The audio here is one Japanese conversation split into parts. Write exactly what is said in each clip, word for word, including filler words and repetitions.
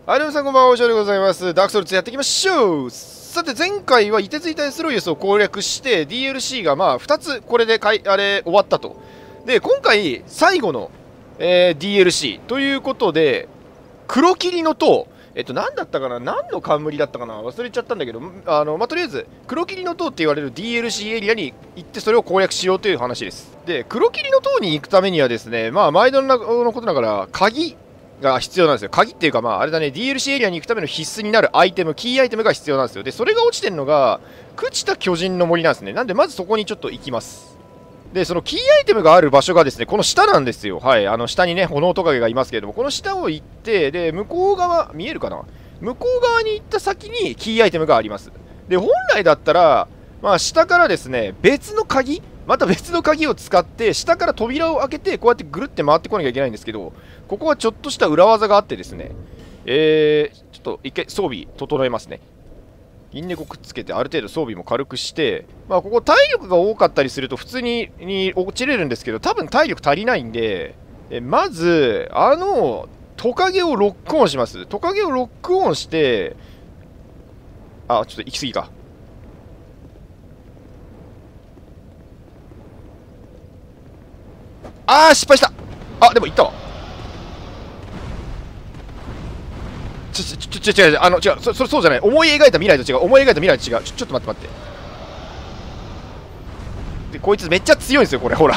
はい、皆さんこんばんは、おしょうでございます。ダークソウルツやっていきましょう。さて、前回は、凍てついたエスロイエスを攻略して、ディーエルシー がまあ、ふたつ、これでかい、あれ、終わったと。で、今回、最後の、えー、ディーエルシー ということで、黒霧の塔、えっと、何だったかな、何の冠だったかな、忘れちゃったんだけど、あの、まあ、とりあえず、黒霧の塔って言われる ディーエルシー エリアに行って、それを攻略しようという話です。で、黒霧の塔に行くためにはですね、まあ、毎度のことながら、鍵、が必要なんですよ。鍵っていうか、まあ、あれだね、ディーエルシー エリアに行くための必須になるアイテム、キーアイテムが必要なんですよ。で、それが落ちてるのが、朽ちた巨人の森なんですね。なんで、まずそこにちょっと行きます。で、そのキーアイテムがある場所がですね、この下なんですよ。はい、あの、下にね、炎トカゲがいますけれども、この下を行って、で、向こう側、見えるかな？向こう側に行った先にキーアイテムがあります。で、本来だったら、まあ、下からですね、別の鍵また別の鍵を使って下から扉を開けてこうやってぐるって回ってこなきゃいけないんですけど、ここはちょっとした裏技があってですね、えー、ちょっと一回装備整えますね。銀猫くっつけてある程度装備も軽くして、まあここ体力が多かったりすると普通にに落ちれるんですけど、多分体力足りないんで、えまずあのトカゲをロックオンします。トカゲをロックオンして、あ、ちょっと行き過ぎか。あー、失敗した。あ、でも行ったわ。ちょ、ちょ、ちょ、ちょ、違う、あの、違う、そ、それそうじゃない。思い描いた未来と違う。思い描いた未来と違う。ちょ、ちょっと待って待って。で、こいつめっちゃ強いんですよ、これ、ほら。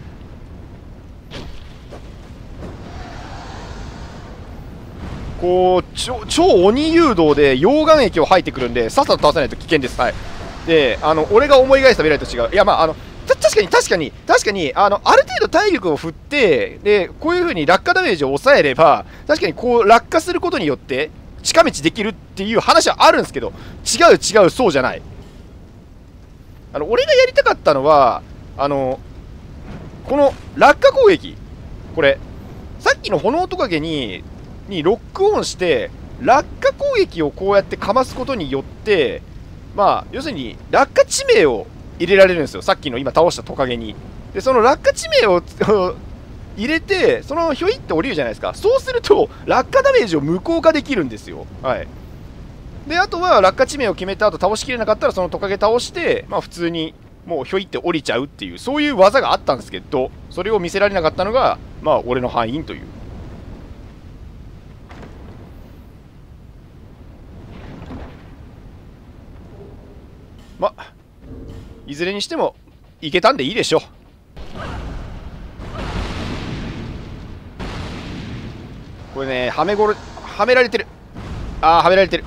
こう、超、超鬼誘導で溶岩液を吐いてくるんで、さっさと倒さないと危険です。はい。で、あの、俺が思い描いた未来と違う。いや、まあ、あの、確かに確かに確かにあのある程度体力を振ってでこういう風に落下ダメージを抑えれば確かにこう落下することによって近道できるっていう話はあるんですけど、違う違う、そうじゃない。あの俺がやりたかったのはあのこの落下攻撃、これさっきの炎トカゲににロックオンして落下攻撃をこうやってかますことによって、まあ要するに落下地名を入れられるんですよ。さっきの今倒したトカゲに。で、その落下地名を入れて、そのひょいって降りるじゃないですか。そうすると、落下ダメージを無効化できるんですよ。はい。で、あとは落下地名を決めた後倒しきれなかったら、そのトカゲ倒して、まあ普通に、もうひょいって降りちゃうっていう、そういう技があったんですけど、それを見せられなかったのが、まあ俺の敗因という。まあ、いずれにしても、いけたんでいいでしょう。これね、はめごろ、はめられてる。あー、はめられてる。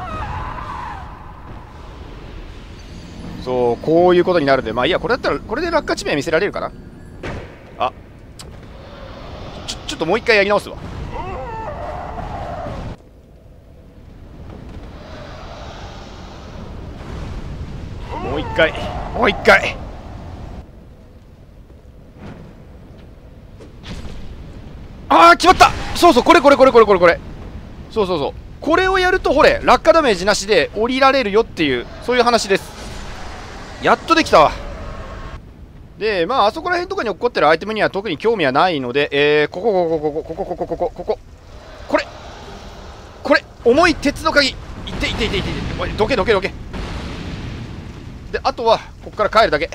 そう、こういうことになるんで、まあいいや、これだったら、これで落下地名見せられるかな。あ、ちょ、ちょっともう一回やり直すわ。もう一回、もう一回。ああ、決まった。そうそう、これこれこれこれこれこれ。そうそうそう。これをやると、ほれ、落下ダメージなしで降りられるよっていう、そういう話です。やっとできたわ。で、まあ、あそこら辺とかに起こってるアイテムには特に興味はないので、えー、ここ、ここ、ここ、ここ、ここ、ここ、ここ、これ、これ、重い鉄の鍵。いっていっていっていっていって、おい、どけどけどけ。で、あとは、ここから帰るだけ。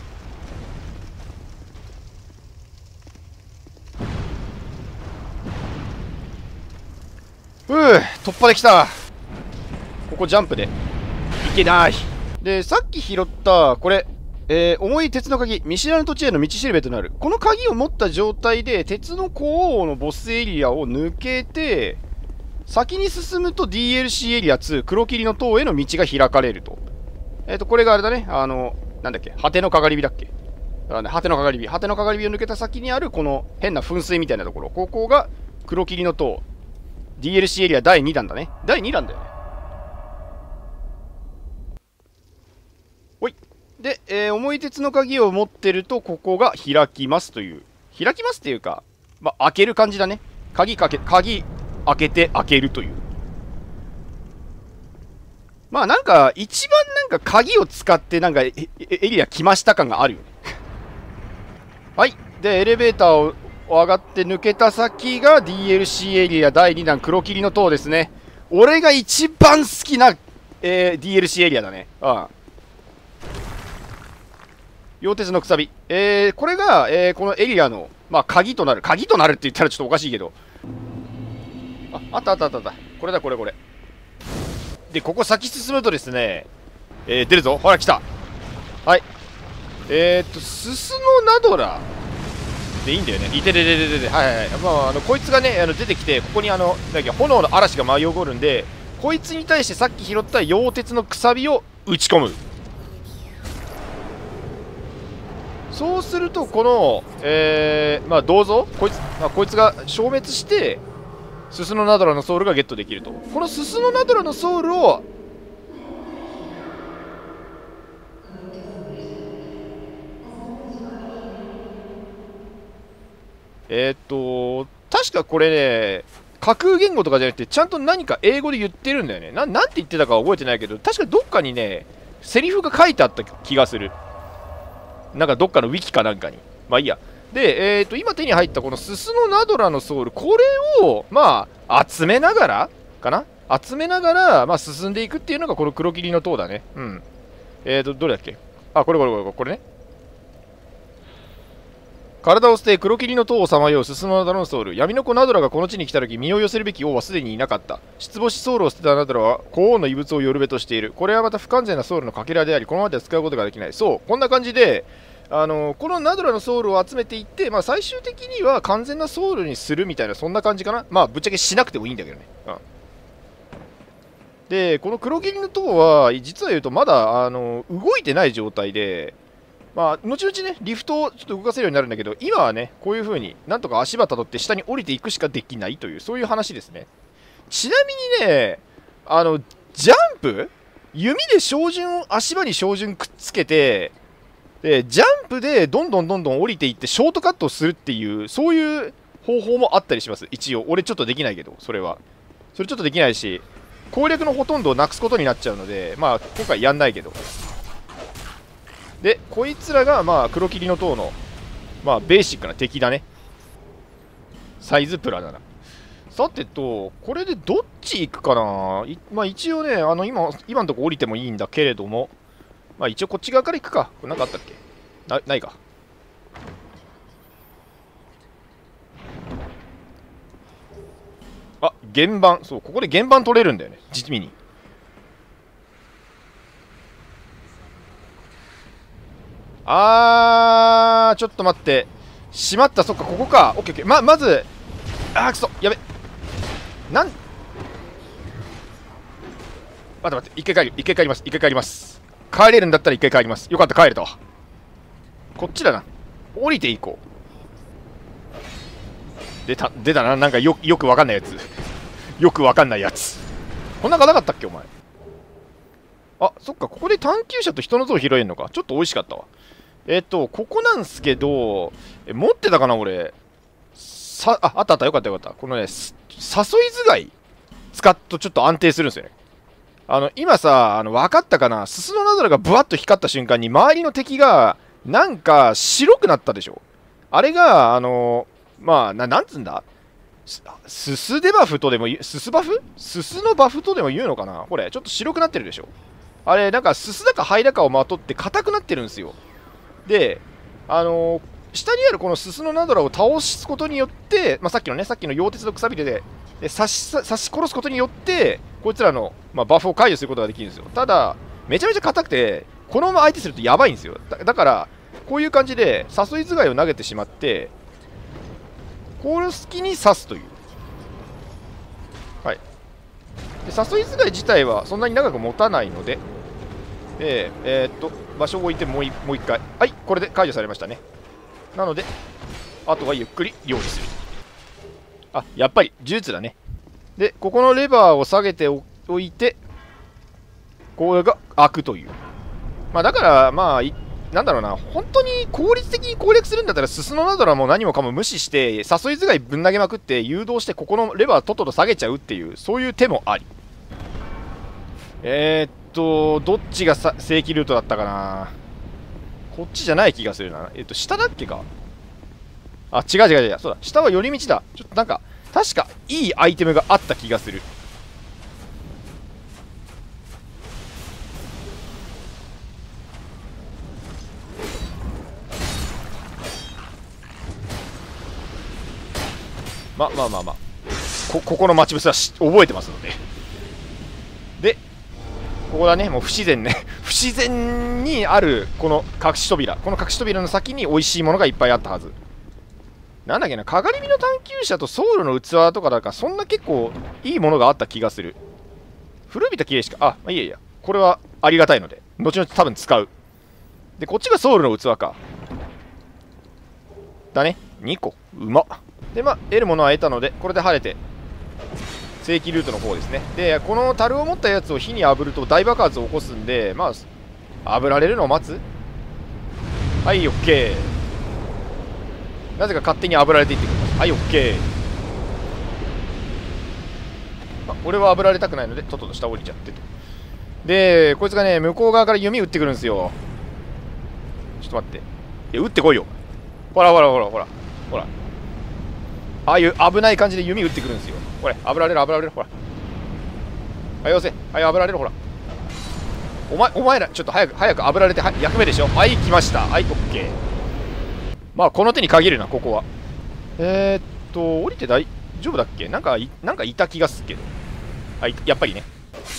ふう、突破できた。ここジャンプでいけない。で、さっき拾ったこれ、えー、重い鉄の鍵、見知らぬ土地への道しるべとなる。この鍵を持った状態で鉄の鉱王のボスエリアを抜けて先に進むと ディーエルシー エリアツー黒霧の塔への道が開かれると。えっ、ー、とこれがあれだね、あのなんだっけ、果てのかがり火だっけ。だからね、果てのかがり火果てのかがり火を抜けた先にあるこの変な噴水みたいなところ、ここが黒霧の塔 ディーエルシー エリアだいにだんだね。だいにだんだよね。ほいで、えー、重い鉄の鍵を持ってるとここが開きますという、開きますっていうか、まあ、開ける感じだね。鍵かけ鍵開けて開けるという。まあなんか一番なんか鍵を使ってなんかエリア来ました感があるよね。はい。でエレベーターを上がって抜けた先が ディーエルシー エリアだいにだん黒霧の塔ですね。俺が一番好きな、えー、ディーエルシー エリアだね。ああ、溶鉄のくさび、えー、これが、えー、このエリアの、まあ、鍵となる鍵となるって言ったらちょっとおかしいけど、あ、あったあったあったあった、これだこれこれで、ここ先進むとですね、えー、出るぞ。ほら来た。はい、えー、っとススノナドラでいいんだよね。いてれれれれれ、はいはいはい。まあ、あのこいつがね、あの出てきて、ここにあのなんだっけ、炎の嵐が舞い起こるんで、こいつに対してさっき拾った溶鉄のくさびを打ち込む。そうするとこの、えー、まあ銅像こいつ、まあ、こいつが消滅してススノナドラのソウルがゲットできると。このススノナドラのソウルをえー、っと確かこれね、架空言語とかじゃなくてちゃんと何か英語で言ってるんだよね。な、なんて言ってたか覚えてないけど、確かどっかにねセリフが書いてあった気がする。なんかどっかのウィキかなんかに。まあいいや。で、えー、と今手に入ったこのススノナドラのソウル、これをまあ集めながらかな、集めながら、まあ、進んでいくっていうのがこの黒霧の塔だね。うん。えーとどれだっけ、あ、これこれこれこれね。体を捨て黒霧の塔をさまようススノナドラのソウル。闇の子ナドラがこの地に来た時、身を寄せるべき王はすでにいなかった。失望しソウルを捨てたナドラは皇王の遺物を寄るべとしている。これはまた不完全なソウルのかけらであり、このままでは使うことができない。そう、こんな感じで、あのー、このナドラのソウルを集めていって、まあ、最終的には完全なソウルにするみたいな、そんな感じかな。まあぶっちゃけしなくてもいいんだけどね。うん。でこの黒霧の塔は実は言うとまだ、あのー、動いてない状態で、まあ、後々ね、リフトをちょっと動かせるようになるんだけど、今はね、こういう風になんとか足場たどって下に降りていくしかできないという、そういう話ですね。ちなみにね、あの、ジャンプ弓で照準を、足場に照準くっつけて、で、ジャンプでどんどんどんどん降りていってショートカットをするっていう、そういう方法もあったりします。一応。俺ちょっとできないけど、それは。それちょっとできないし、攻略のほとんどをなくすことになっちゃうので、まあ、今回やんないけど。で、こいつらが、まあ、黒霧の塔の、まあ、ベーシックな敵だね。サイズプラだな。さてと、これでどっち行くかな。いまあ、一応ね、あの、今、今のとこ降りてもいいんだけれども、まあ、一応こっち側から行くか。これなんかあったっけな、ないか。あ、原版。そう、ここで原版取れるんだよね。実味に。あー、ちょっと待って。しまった、そっか、ここか。オッケーオッケー。ま、まず、あー、くそ、やべ。なん、待って待って、一回帰る、一回帰ります、一回帰ります。帰れるんだったら一回帰ります。よかった、帰れたわ。こっちだな。降りていこう。出た、出たな、なんかよ、よくわかんないやつ。よくわかんないやつ。こんなかなかったっけ、お前。あ、そっか、ここで探求者と人の像拾えんのか。ちょっと美味しかったわ。えっと、ここなんすけど、え、持ってたかな、俺。さ、あ、あったあった、よかったよかった。このね、誘い頭蓋使っとちょっと安定するんですよね。あの、今さ、あの、分かったかな、ススノナドラがブワッと光った瞬間に、周りの敵が、なんか、白くなったでしょ。あれが、あの、まあ、な、なんつうんだ、すすデバフとでも言う、すすバフすすのバフとでも言うのかな。これ、ちょっと白くなってるでしょ。あれ、なんか、すすだか灰だかをまとって硬くなってるんですよ。で、あのー、下にあるこのススノナドラを倒すことによって、まあ、さっきのね、さっきの溶鉄のくさびで、で刺し刺し殺すことによって、こいつらの、まあ、バフを解除することができるんですよ。ただ、めちゃめちゃ硬くて、このまま相手するとやばいんですよ。だ、だから、こういう感じで、誘い頭蓋を投げてしまって、この隙に刺すという。はい。で、誘い頭蓋自体はそんなに長く持たないので、えー、えー、っと、場所を置いてもう一回。はい、これで解除されましたね。なので、あとはゆっくり料理する。あ、やっぱり呪術だね。で、ここのレバーを下げておいて、これが開くという。まあだから、まあ、なんだろうな、本当に効率的に攻略するんだったら、ススノナドラも何もかも無視して、誘い頭蓋ぶん投げまくって、誘導して、ここのレバーとっとと下げちゃうっていう、そういう手もあり。えー、っと、どっちがさ正規ルートだったかな。こっちじゃない気がするな。えっと、下だっけか。 あ、違う違う違う。そうだ。下は寄り道だ。ちょっとなんか、確かいいアイテムがあった気がする。まあまあまあまあ。こ、ここの待ち伏せはし覚えてますので。で、ここだね。もう不自然ね。不自然にある、この隠し扉。この隠し扉の先に美味しいものがいっぱいあったはず。なんだっけな、かがり火の探求者とソウルの器とかだから、そんな結構いいものがあった気がする。古びた綺麗しか、あ、まあ、いやいや。これはありがたいので、後々多分使う。で、こっちがソウルの器か。だね。にこ。うまっ。で、まあ、得るものは得たので、これで晴れて、正規ルートの方ですね。で、この樽を持ったやつを火に炙ると大爆発を起こすんで、まあ、炙られるのを待つ。はい、オッケー。なぜか勝手に炙られていってくれます。はい、オッケー。まあ、俺は炙られたくないので、とっとと下降りちゃってと。で、こいつがね、向こう側から弓撃ってくるんですよ。ちょっと待って。いや、撃ってこいよ。ほらほらほらほら。ほら。ああいう危ない感じで弓撃ってくるんですよ。これ、炙られる、炙られる、ほら。はい、よせ。はい、炙られる、ほら。お前、お前ら、ちょっと早く、早く炙られて、はい、役目でしょ。はい、来ました。はい、オッケー。まあ、この手に限るな、ここは。えー、っと、降りて大丈夫だっけ？なんかい、なんかいた気がするけど。はい、やっぱりね。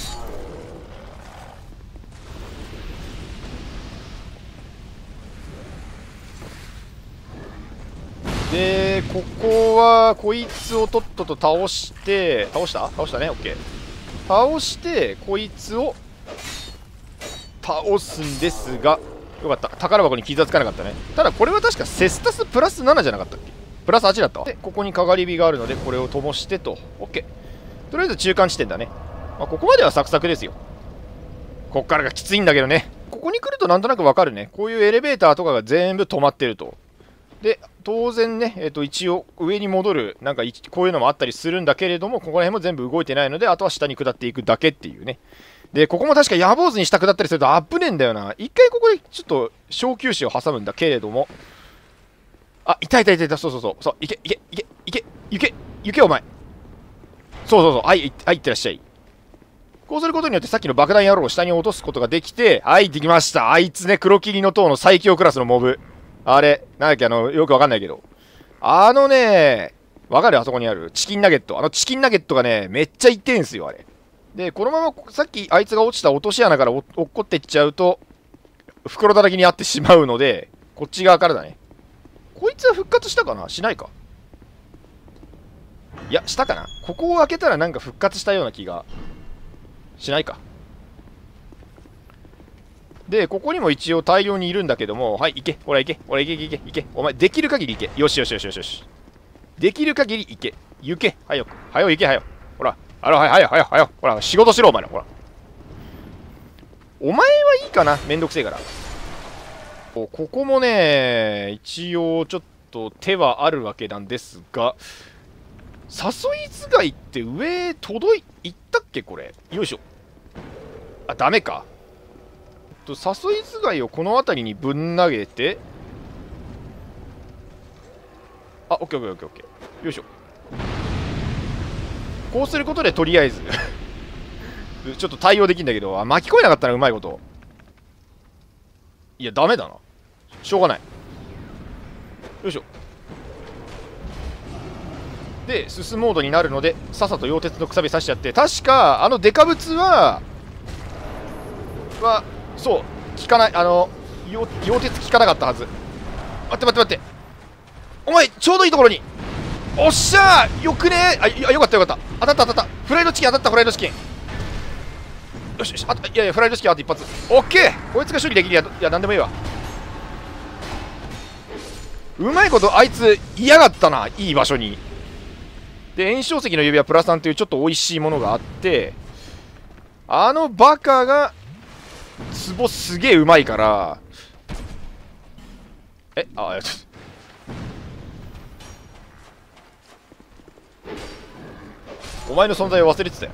で、ここは、こいつをとっとと倒して、倒した倒したね、オッケー。倒して、こいつを、倒すんですが、よかった。宝箱に傷はつかなかったね。ただ、これは確かセスタスプラスななじゃなかったっけ？プラスはちだったわ。で、ここにかがり火があるので、これを灯してと。オッケー。とりあえず中間地点だね。まあ、ここまではサクサクですよ。こっからがきついんだけどね。ここに来るとなんとなくわかるね。こういうエレベーターとかが全部止まってると。で、当然ね、えー、と一応上に戻る、なんかこういうのもあったりするんだけれども、ここら辺も全部動いてないので、あとは下に下っていくだけっていうね。で、ここも確か野望図に下下ったりすると危ねえんだよな。一回ここでちょっと小休止を挟むんだけれども。あ、いたいたいたいた、そうそうそう。そう、いけ、いけ、いけ、いけ、いけ、いけ、お前。そうそうそう。はい、はい、いってらっしゃい。こうすることによってさっきの爆弾野郎を下に落とすことができて、はい、できました。あいつね、黒霧の塔の最強クラスのモブ。あれ、なんだっけ、あの、よくわかんないけど。あのね、わかる？あそこにあるチキンナゲット。あのチキンナゲットがね、めっちゃ痛いんすよ、あれ。で、このままさっきあいつが落ちた落とし穴から落っこっていっちゃうと、袋だらけにあってしまうので、こっち側からだね。こいつは復活したかな？しないか？いや、したかな？ここを開けたらなんか復活したような気がしないか。で、ここにも一応大量にいるんだけども、はい、行け、ほら行け、ほら行け、行け、行け、お前、できる限り行け。よしよしよしよしよし。できる限り行け。行け、はよ、はよ行け、はよ。ほら、あら、はよ、はよ、はよ、はよ。ほら、仕事しろ、お前ら、ほら。お前はいいかな、めんどくせえから。ここもね、一応ちょっと手はあるわけなんですが、誘い使いって上届い、いったっけこれ。よいしょ。あ、ダメか。誘い使いをこの辺りにぶん投げて、あ、オッケーオッケーオッケーオッケー。よいしょ。こうすることでとりあえずちょっと対応できるんだけど、あ、巻き込めなかったな、うまいこと。いや、ダメだな。しょうがない。よいしょ。で、進むモードになるので、さっさと溶鉄のくさび刺しちゃって、確か、あのデカブツは、は、そう、効かない、あの、溶鉄効かなかったはず。待って待って待って。お前、ちょうどいいところに。おっしゃー、よくねー。あ、よかったよかった。当たった当たった。フライドチキン当たった、フライドチキン。よしよし、あ、いやいや、フライドチキンあと一発。オッケー。こいつが処理できるや、いや、なんでもいいわ。うまいこと、あいつ、嫌がったな、いい場所に。で、炎症石の指輪プラさんというちょっと美味しいものがあって、あのバカが、壺すげえうまいから、え、あ、ちょっと。お前の存在を忘れてたよ。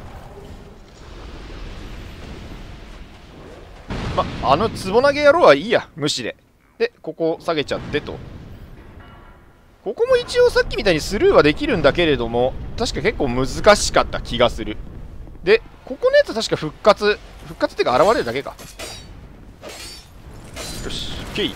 ま、あの壺投げ野郎はいいや、無視で。で、ここを下げちゃってと。 ここも一応さっきみたいにスルーはできるんだけれども、確か結構難しかった気がする。でここのやつは確か復活復活っていうか現れるだけか。よし OK。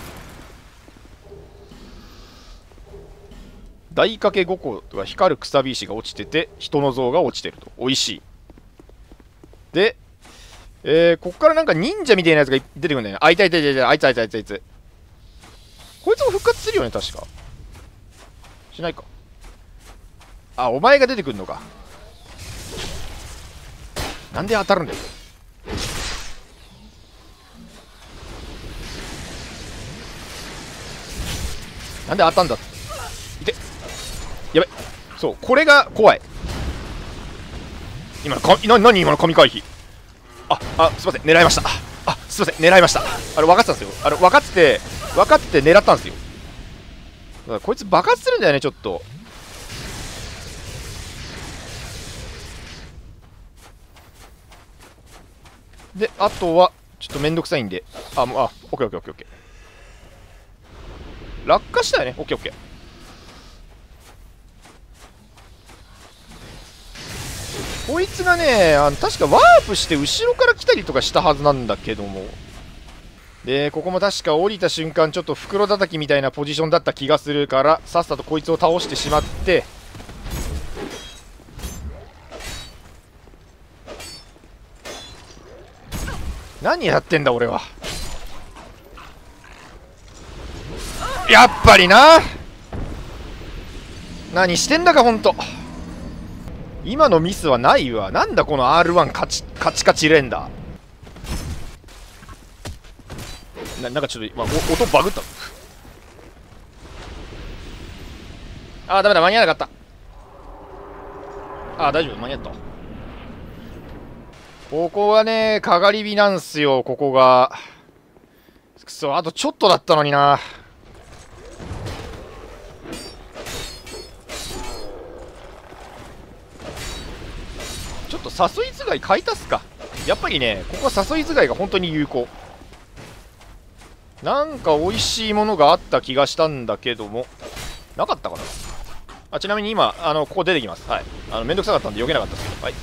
大掛けごこが光るくさび石が落ちてて、人の像が落ちてると。おいしい。で、えー、ここからなんか忍者みたいなやつが出てくるんだよね。あいたいたいたいた、あいつあいつあいつあいつ。こいつも復活するよね、確か。しないか。あ、お前が出てくるのか。なんで当たるんだよ。なんで当たんだって。いて。やべ。そう、これが怖い。今のか、な、何今の神回避。あ、あ、すいません、狙いました。あ、すいません、狙いました。あれ、分かってたんですよ。あれ、分かってて、分かってて狙ったんですよ。だからこいつ爆発するんだよね、ちょっと。で、あとは、ちょっとめんどくさいんで、あ、もう、あ、オッケーオッケーオッケーオッケー。落下したよね、オッケーオッケー。こいつがね、あの確かワープして後ろから来たりとかしたはずなんだけども。で、ここも確か降りた瞬間、ちょっと袋叩きみたいなポジションだった気がするから、さっさとこいつを倒してしまって、何やってんだ俺は。やっぱりな。何してんだかほんと。今のミスはないわ。なんだこの アールワン カチカチカチ連打。な, なんかちょっと、まあ、音バグった。あーダメだ、間に合わなかった。あー大丈夫、間に合った。ここはね、かがり火なんすよ、ここが。くそ、あとちょっとだったのにな。ちょっと誘いづがい買い足すか。やっぱりね、ここは誘いづがいが本当に有効。なんか美味しいものがあった気がしたんだけども、なかったかな。あ、ちなみに今、あのここ出てきます。はい。あのめんどくさかったんで避けなかったですけど、はい。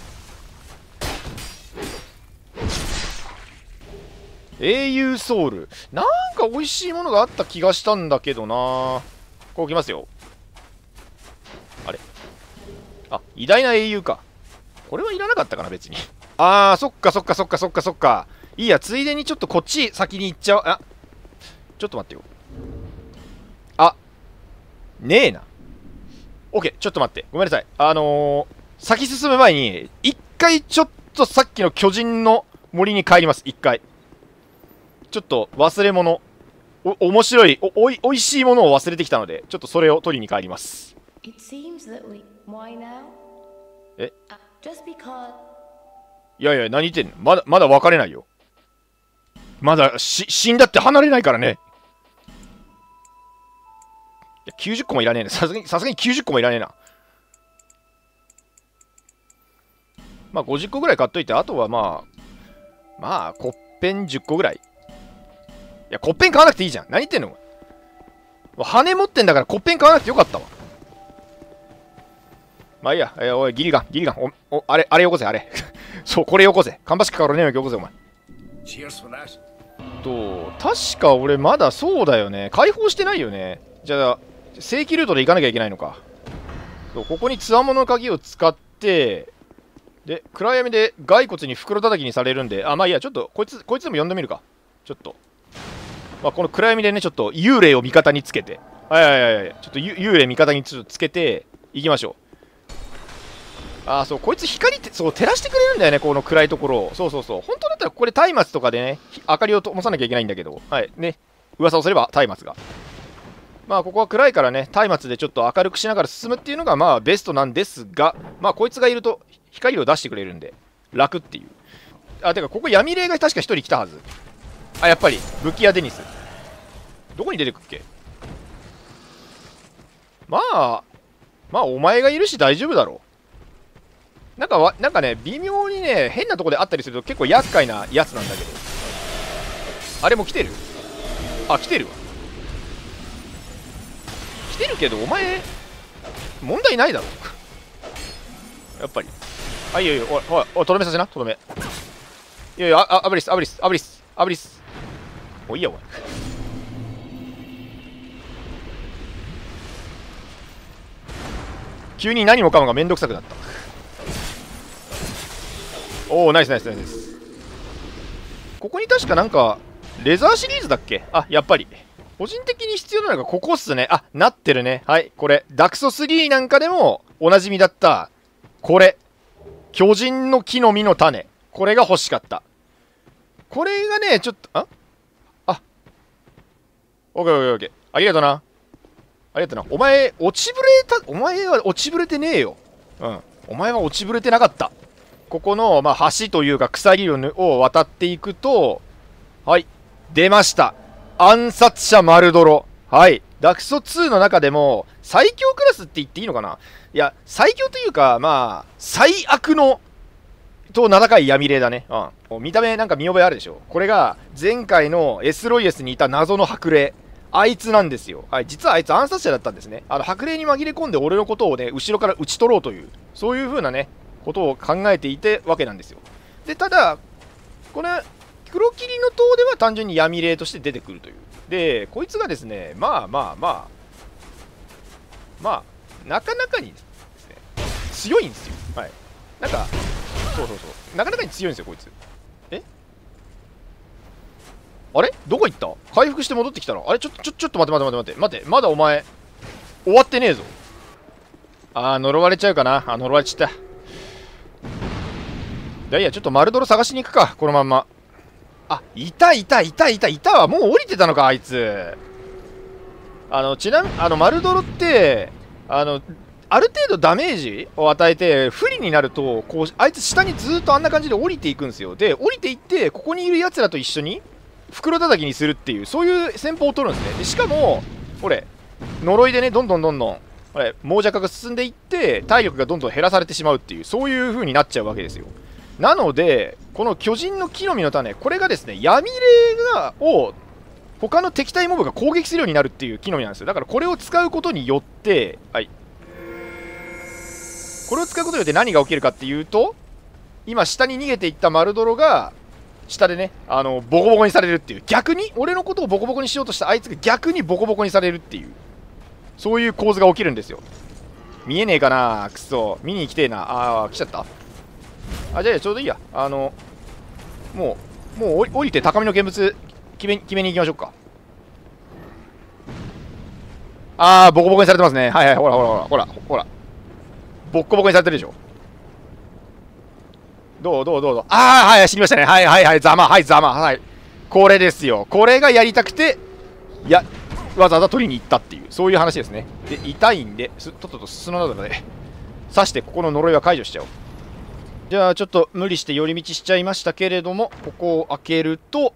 英雄ソウル。なんか美味しいものがあった気がしたんだけどな。こう来ますよ。あれ、あ、偉大な英雄か。これはいらなかったかな、別に。あー、そっかそっかそっかそっかそっか。いいや、ついでにちょっとこっち先に行っちゃう。あ、ちょっと待ってよ。あ、ねえな。オッケー、ちょっと待って。ごめんなさい。あのー、先進む前に、一回ちょっとさっきの巨人の森に帰ります。一回。ちょっと忘れ物。お、面白い、お、おい、おいしいものを忘れてきたので、ちょっとそれを取りに帰ります。え？いやいや、何言ってんの？まだ、まだ別れないよ。まだ、し、死んだって離れないからね。いや、きゅうじゅっこもいらねえな。さすがに、さすがにきゅうじゅっこもいらねえな。まあ、ごじゅっこぐらい買っといて、あとはまあ、まあ、コッペンじゅっこぐらい。いや、コッペン買わなくていいじゃん。何言ってんの？羽持ってんだからコッペン買わなくてよかったわ。まあいいや、えー、おい、ギリガン、ギリガン、お、お、あれ、あれよこせ、あれ。そう、これよこせ。カンバシカからねよこせ、お前。と、確か俺まだそうだよね。解放してないよね。じゃあ、正規ルートで行かなきゃいけないのか。そう、ここにつわものの鍵を使って、で、暗闇で骸骨に袋叩きにされるんで、あ、まあいいや、ちょっと、こいつ、こいつでも呼んでみるか。ちょっと。まあ、この暗闇でね、ちょっと幽霊を味方につけて、はいはいはいはい、ちょっと幽霊味方にちょっとつけて、いきましょう。ああ、そう、こいつ光って、そう、照らしてくれるんだよね、この暗いところを。そうそうそう。本当だったらこれ松明とかでね、明かりを灯さなきゃいけないんだけど、はい、ね、噂をすれば松明が。まあ、ここは暗いからね、松明でちょっと明るくしながら進むっていうのが、まあ、ベストなんですが、まあ、こいつがいると光を出してくれるんで、楽っていう。あ、てか、ここ闇霊が確かひとり来たはず。あ、やっぱり、武器屋デニス。どこに出てくっけ？まあ、まあ、お前がいるし大丈夫だろう。なんかわ、なんかね、微妙にね、変なとこであったりすると結構厄介なやつなんだけど。あれも来てる？あ、来てるわ。来てるけどお前問題ないだろやっぱり。あ、いいよいいよ、おいおいおい、とどめさせな、とどめ。いやいや、あ、アブリスアブリスアブリスアブリス、もういいやお前。急に何もかもがめんどくさくなった。おお、ナイスナイスナイス。ここに確かなんかレザーシリーズだっけ。あ、やっぱり個人的に必要なのがここっすね。あ、なってるね。はい、これダクソスリーなんかでもおなじみだったこれ、巨人の木の実の種、これが欲しかった。これがね、ちょっと、ああ、オッケーオッケーオッケー、ありがとな。ありがとな。お前、落ちぶれた、お前は落ちぶれてねえよ。うん。お前は落ちぶれてなかった。ここの、まあ、橋というか鎖をを渡っていくと、はい、出ました。暗殺者丸泥。はい。ダクソツーの中でも、最強クラスって言っていいのかな。いや、最強というか、まあ、最悪の、と名高い闇霊だね。うん。見た目なんか見覚えあるでしょ。これが、前回のエスロイエスにいた謎の白霊。あいつなんですよ。はい。実はあいつ暗殺者だったんですね。あの、白霊に紛れ込んで俺のことをね、後ろから撃ち取ろうという、そういう風なね、ことを考えていてわけなんですよ。で、ただ、これ、黒霧の塔では単純に闇霊として出てくるという。で、こいつがですね、まあまあまあ、まあ、なかなかにですね、強いんですよ。はい。なんか、そうそうそう。なかなかに強いんですよ、こいつ。えあれどこ行った？回復して戻ってきたの？あれちょっと、ちょ、ちょっと待って待って待って待って。待って、まだお前、終わってねえぞ。あー、呪われちゃうかな。あ、呪われちゃった。いやいや、ちょっと丸泥探しに行くか、このまんま。あ、いたいたいたいたいたわ。もう降りてたのか、あいつ。あの、ちなみに、あの、丸泥って、あの、ある程度ダメージを与えて、不利になると、こう、あいつ下にずっとあんな感じで降りていくんですよ。で、降りていって、ここにいる奴らと一緒に、袋叩きにするっていう、そういう戦法を取るんですね。でしかも、これ、呪いでね、どんどんどんどん、これ、猛弱が進んでいって、体力がどんどん減らされてしまうっていう、そういう風になっちゃうわけですよ。なので、この巨人の木の実の種、これがですね、闇霊が、を、他の敵対モブが攻撃するようになるっていう木の実なんですよ。だからこれを使うことによって、はい。これを使うことによって何が起きるかっていうと、今下に逃げていった丸泥が、下でね、あの、ボコボコにされるっていう。逆に、俺のことをボコボコにしようとしたあいつが逆にボコボコにされるっていう。そういう構図が起きるんですよ。見えねえかな、くそ。見に来てえな。あー、来ちゃった。あ、じゃあちょうどいいや。あの、もう、もう降り降りて高みの見物決め、決めに行きましょうか。あー、ボコボコにされてますね。はいはい、ほらほらほら、ほら、ほら。ボッコボコにされてるでしょ。どうどうどうどう。ああ、はい、知りましたね。はいはいはい、ざま、はい、ざま、はい。これですよ。これがやりたくて、いや、わざわざ取りに行ったっていう、そういう話ですね。で、痛いんで、すとっとと進むなどで、刺してここの呪いは解除しちゃおう。じゃあ、ちょっと無理して寄り道しちゃいましたけれども、ここを開けると、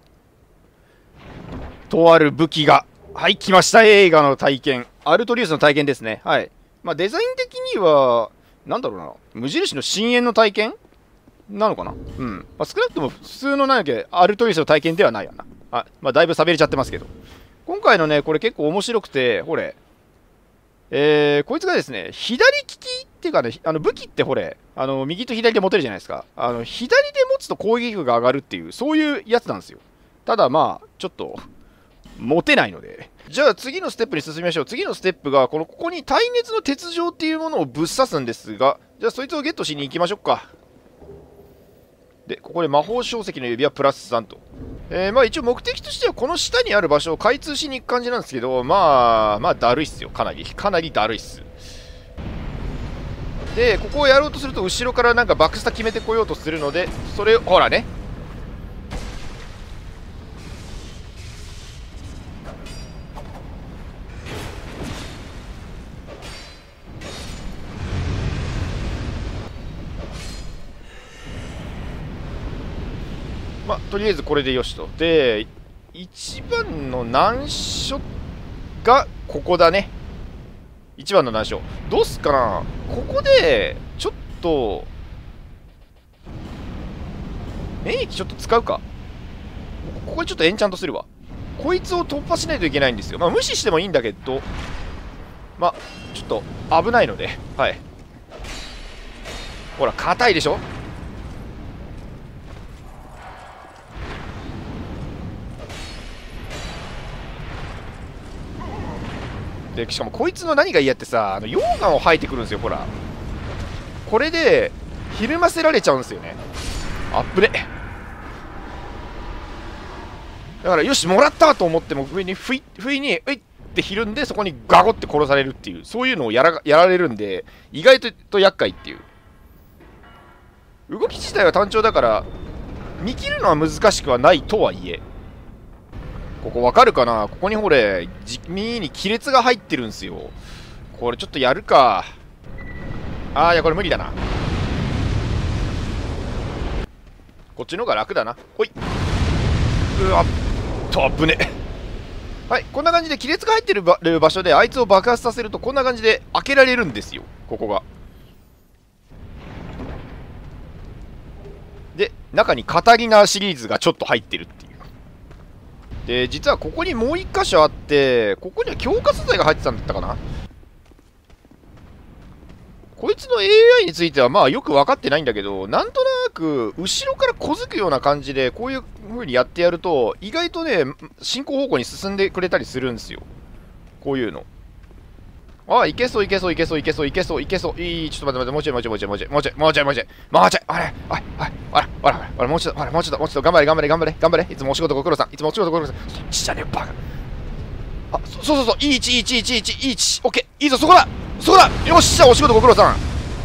とある武器が、はい、来ました。映画の体験。アルトリウスの体験ですね。はい。まあ、デザイン的には、なんだろうな、無印の深淵の体験なのかな。うん。まあ、少なくとも普通のなんだっけ、アルトリウスの体験ではないわな。あ、まあ、だいぶ喋れちゃってますけど。今回のね、これ結構面白くて、ほれ。えー、こいつがですね、左利きっていうかね、あの武器ってほれ、あの、右と左で持てるじゃないですか。あの、左で持つと攻撃力が上がるっていう、そういうやつなんですよ。ただまあ、ちょっと、持てないので。じゃあ次のステップに進みましょう。次のステップが、この、ここに耐熱の鉄条っていうものをぶっ刺すんですが、じゃあそいつをゲットしに行きましょうか。で、ここで魔法書石の指輪プラスさんと。えー、まあ一応目的としてはこの下にある場所を開通しに行く感じなんですけど、まあ、まあだるいっすよ。かなり。かなりだるいっす。で、ここをやろうとすると後ろからなんかバックスタ決めてこようとするので、それを、ほらね。まあ、とりあえずこれでよしと。で、一番の難所がここだね。一番の難所。どうすっかな。ここで、ちょっと、免疫ちょっと使うか。ここでちょっとエンチャントするわ。こいつを突破しないといけないんですよ。まあ、無視してもいいんだけど、 まあちょっと危ないので、はい。ほら硬いでしょ。でしかもこいつの何が嫌ってさ、あの溶岩を吐いてくるんですよ。ほらこれでひるませられちゃうんですよね。あっぶね。だからよしもらったと思っても不意に不意不意にういってひるんで、そこにガゴって殺されるっていう、そういうのをやらやられるんで、意外とと厄介っていう。動き自体は単調だから見切るのは難しくはないとはいえ、ここわかるかな。ここにほれ地味に亀裂が入ってるんですよ。これちょっとやるか。あーいやこれ無理だな。こっちの方が楽だな。ほい。うわっと危ね。はい、こんな感じで亀裂が入ってる場所であいつを爆発させるとこんな感じで開けられるんですよ、ここが。で中にカタリナシリーズがちょっと入ってるっていう。で実はここにもう一箇所あって、ここには強化素材が入ってたんだったかな。こいつの エーアイ についてはまあよく分かってないんだけど、なんとなく後ろから小づくような感じでこういう風にやってやると意外とね進行方向に進んでくれたりするんですよ、こういうの。ああいけそういけそういけそういけそういけそういけそう。いい、ちょっと待って待って、もうちょいもうちょいもうちょいもうちょいもうちょいもうちょいもうちょい、あれあれあれあれあれあれもうちょっとあれもうちょっともうちょっと頑張れ頑張れ頑張れ頑張れ。いつもお仕事ご苦労さん、いつもお仕事ご苦労さん。そっちじゃねえバカ。あそうそうそういい位置いい位置いい位置いい位置いい位置。オッケーいいぞ、そこだそこだ。よっしゃお仕事ご苦労さん。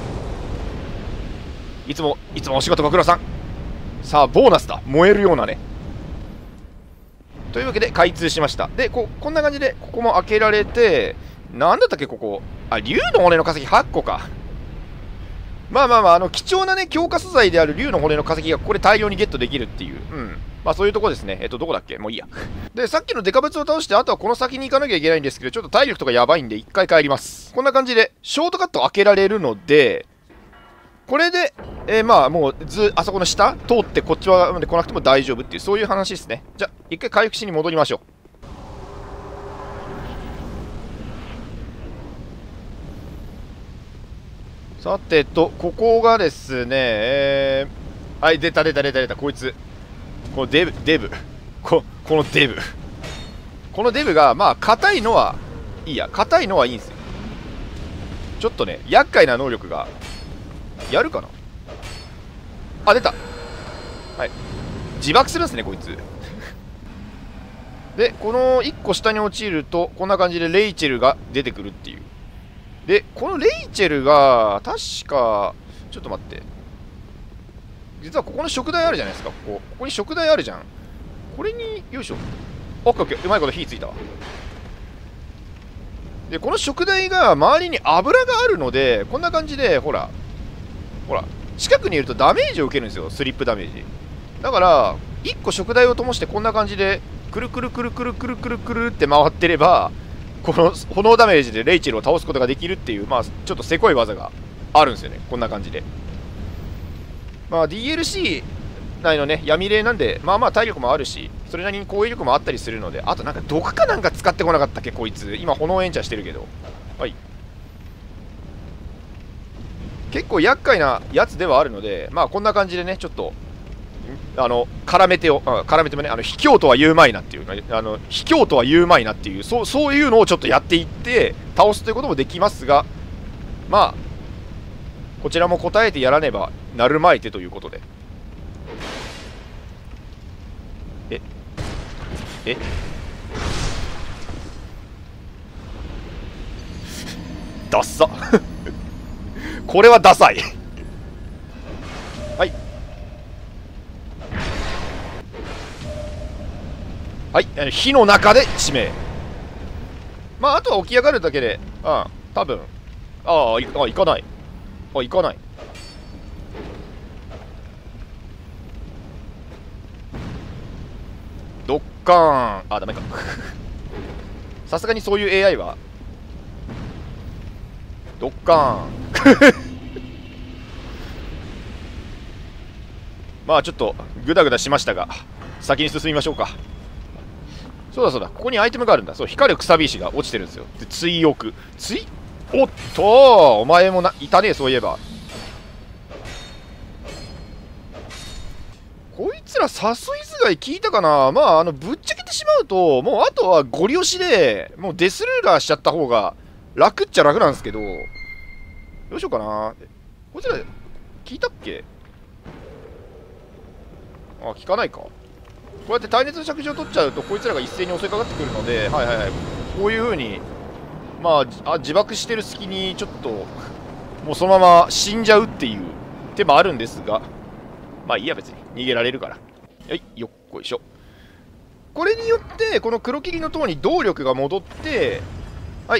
いつもいつもお仕事ご苦労さん。さあボーナスだ、燃えるようなね。というわけで開通しました。で こ, こんな感じでここも開けられて、なんだったっけここ、あ竜の骨の化石はっこか。まあまあまあ、あの貴重なね強化素材である竜の骨の化石がここで大量にゲットできるっていう、うんまあそういうとこですね。えっとどこだっけ、もういいや。でさっきのデカブツを倒して、あとはこの先に行かなきゃいけないんですけど、ちょっと体力とかやばいんで一回帰ります。こんな感じでショートカット開けられるので、これで、えー、まあもうずあそこの下通ってこっち側まで来なくても大丈夫っていう、そういう話ですね。じゃあ一回回復しに戻りましょう。さてとここがですね、えー、はい出た出た出た出た、こいつこのデブデブここのデブこのデブがまあ硬いのはいいや、硬いのはいいんですよ。ちょっとね厄介な能力がやるかな。あ出た。はい自爆するんですねこいつでこのいっこ下に落ちるとこんな感じでレイチェルが出てくるっていう。でこのレイチェルが確かちょっと待って、実はここの食台あるじゃないですか。ここここに食台あるじゃん。これによいしょ、オッケーオッケー、うまいこと火ついたわ。でこの食台が周りに油があるので、こんな感じでほらほら近くにいるとダメージを受けるんですよ、スリップダメージ。だからいっこ食台を灯してこんな感じでくるくるくるくるくるくるくるって回ってれば、この炎ダメージでレイチェルを倒すことができるっていう、まあちょっとせこい技があるんですよね、こんな感じで。まあ ディーエルシー 内のね闇霊なんで、まあまあ体力もあるし、それなりに攻撃力もあったりするので。あとなんか毒かなんか使ってこなかったっけこいつ。今炎エンチャーしてるけど、はい結構厄介なやつではあるので、まあこんな感じでねちょっとあの絡めてを、うん、絡めてもね、あの卑怯とは言うまいなっていう、あの卑怯とは言うまいなっていう、そうそういうのをちょっとやっていって倒すということもできますが、まあこちらも答えてやらねばなるまいてということで。ええダッサこれはダサいはいはい、火の中で致命。まああとは起き上がるだけで、うん多分ああいあいかないあいかないドッカーン。あダメかさすがにそういう エーアイ はドッカーンまあちょっとグダグダしましたが先に進みましょうか。 そうだそうだ、ここにアイテムがあるんだ。そう、光るくさび石が落ちてるんですよ。で、追憶。追おっとお前もな、いたね、そういえば。こいつら誘いづがい効いたかな。まあ、あの、ぶっちゃけてしまうと、もうあとはゴリ押しで、もうデスルーラーしちゃった方が楽っちゃ楽なんですけど、どうしようかな。こいつら、効いたっけ。あ、効かないか。こうやって耐熱の着地を取っちゃうと、こいつらが一斉に襲いかかってくるので、はいはいはい。こういう風に、まあ、あ自爆してる隙に、ちょっと、もうそのまま死んじゃうっていう手もあるんですが、まあいいや、別に。逃げられるから。はい、よっこいしょ。これによって、この黒霧の塔に動力が戻って、はい。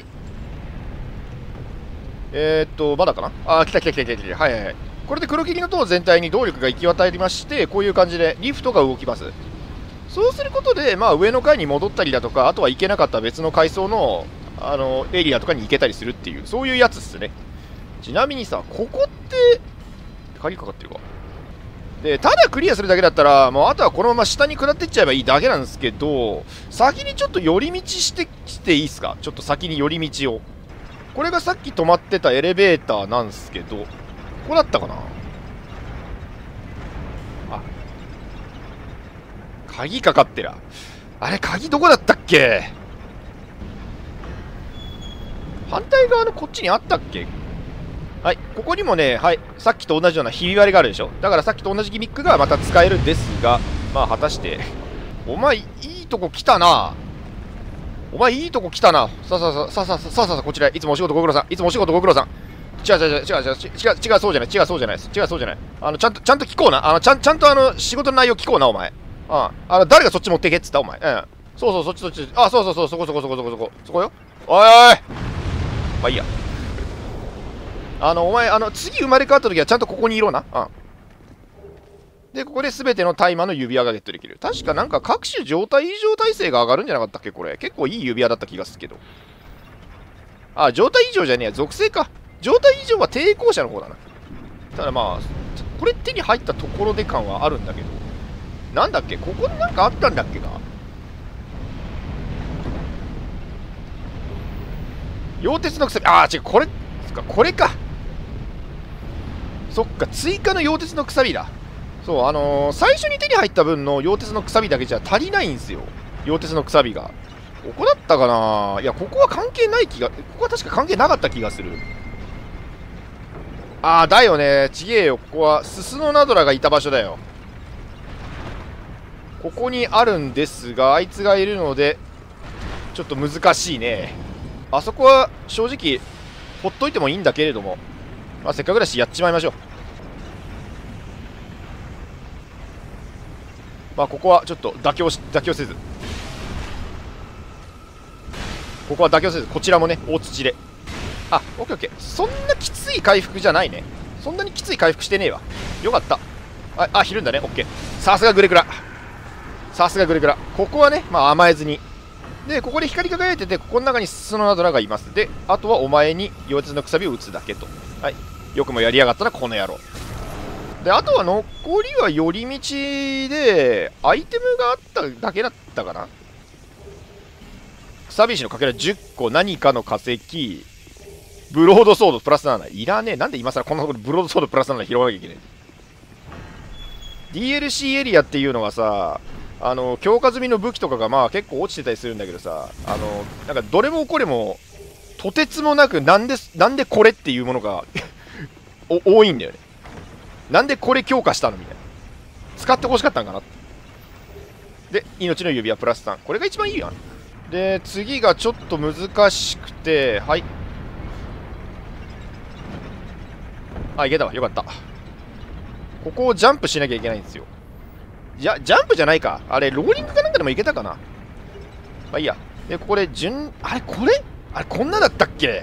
えー、っと、まだかなあ、来た来た来た来た来た。はいはいはい。これで黒霧の塔全体に動力が行き渡りまして、こういう感じでリフトが動きます。そうすることで、まあ上の階に戻ったりだとか、あとは行けなかった別の階層の、あの、エリアとかに行けたりするっていう、そういうやつっすね。ちなみにさ、ここって、鍵かかってるか。で、ただクリアするだけだったら、もうあとはこのまま下に下っていっちゃえばいいだけなんですけど、先にちょっと寄り道してきていいですか。ちょっと先に寄り道を。これがさっき止まってたエレベーターなんですけど、ここだったかなあ、鍵かかってら。あれ、鍵どこだったっけ。反対側のこっちにあったっけ。はい、ここにもね、はい、さっきと同じようなひび割れがあるでしょ。だからさっきと同じギミックがまた使えるんですが、まあ果たして、お前いいとこ来たな。お前いいとこ来たな。さあさあさあさあさあさあさあこちらへ。いつもお仕事ご苦労さん。いつもお仕事ご苦労さん。違う違う違う違う違う違う違う違うそうじゃない違うそうじゃない違うそうじゃない。あのちゃんとちゃんと聞こうな。あのちゃんちゃんとあの仕事の内容聞こうなお前。ああの誰がそっち持ってけっつったお前。うん。そうそうそっちそっち。あそうそうそうそこそこそこそこそこそこよ。おいおい。まあいいや。あの、お前、あの、次生まれ変わった時はちゃんとここにいろな。うん。で、ここで全ての大麻の指輪がゲットできる。確かなんか各種状態異常耐性が上がるんじゃなかったっけこれ。結構いい指輪だった気がするけど。あ、状態異常じゃねえや。属性か。状態異常は抵抗者の方だな。ただまあ、これ手に入ったところで感はあるんだけど。なんだっけここになんかあったんだっけか。溶鉄のくさび。あー、違う、これ、これか。そっか、追加の溶鉄のくさびだ。そう、あのー、最初に手に入った分の溶鉄のくさびだけじゃ足りないんですよ。溶鉄のくさびが。ここだったかな。いや、ここは関係ない気が、ここは確か関係なかった気がする。ああ、だよね。ちげえよ。ここは、ススノナドラがいた場所だよ。ここにあるんですが、あいつがいるので、ちょっと難しいね。あそこは、正直、ほっといてもいいんだけれども。まあ、せっかくだしやっちまいましょう。まあここはちょっと妥協し妥協せず、ここは妥協せず、こちらもね大土で、あ、オッケーオッケー。そんなきつい回復じゃないね。そんなにきつい回復してねえわ。よかった。ああ、ひるんだね。オッケー。さすがグレクラ、さすがグレクラ。ここはね、まあ甘えずに。でここで光り輝いてて、ここの中にスノナドラがいます。であとはお前に溶鉄のくさびを打つだけと。はい、よくもやりやがったなこの野郎。であとは残りは寄り道でアイテムがあっただけだったかな。くさび石のかけらじゅっこ、何かの化石、ブロードソードプラスなないらねえ。なんで今更こんなところでブロードソードプラスなな拾わなきゃいけない。 ディーエルシー エリアっていうのがさ、あの強化済みの武器とかがまあ結構落ちてたりするんだけどさ、あのなんかどれもこれもとてつもなくなんでなんでこれっていうものが多いんだよね。なんでこれ強化したのみたいな。使ってほしかったんかな。で、命の指輪プラスさん。これが一番いいやん。で、次がちょっと難しくて、はい。あ、いけたわ。よかった。ここをジャンプしなきゃいけないんですよ。じゃ、ジャンプじゃないか。あれ、ローリングかなんかでもいけたかな。まあいいや。で、ここで順、あれ、これあれ、こんなだったっけ。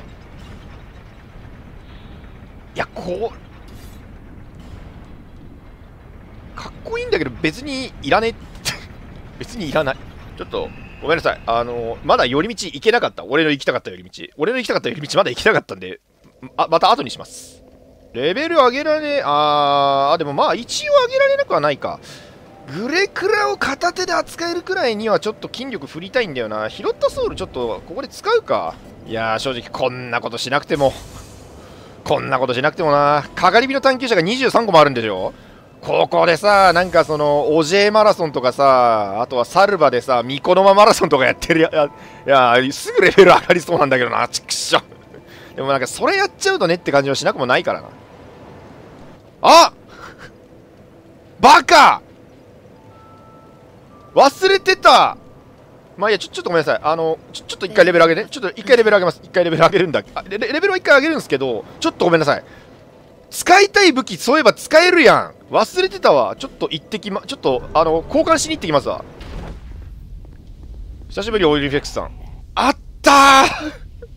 いや、こう、かっこいいんだけど別にいらねえ別にいらない。ちょっとごめんなさい。あのまだ寄り道行けなかった。俺の行きたかった寄り道俺の行きたかった寄り道まだ行きたかったんで、あまた後にします。レベル上げられあーでもまあ一応上げられなくはないか。 グレクラを片手で扱えるくらいにはちょっと筋力振りたいんだよな。拾ったソウルちょっとここで使うか。いやー正直こんなことしなくてもこんなことしなくてもな。かがり火の探求者がにじゅうさんこもあるんでしょ。ここでさ、なんかそのオジェマラソンとかさ、あとはサルバでさミコノママラソンとかやってるや、いや、いやすぐレベル上がりそうなんだけどな。ちくしょ。でもなんかそれやっちゃうとねって感じはしなくもないからな。あバカ忘れてた。まあいいや、ちょ、ちょっとごめんなさい。あの、ちょ、ちょっと一回レベル上げて。ちょっと一回レベル上げます。一回レベル上げるんだ。あレ、レベルは一回上げるんですけど、ちょっとごめんなさい。使いたい武器、そういえば使えるやん。忘れてたわ。ちょっと行ってきま、ちょっと、あの、交換しに行ってきますわ。久しぶり、オイルフェクスさん。あったー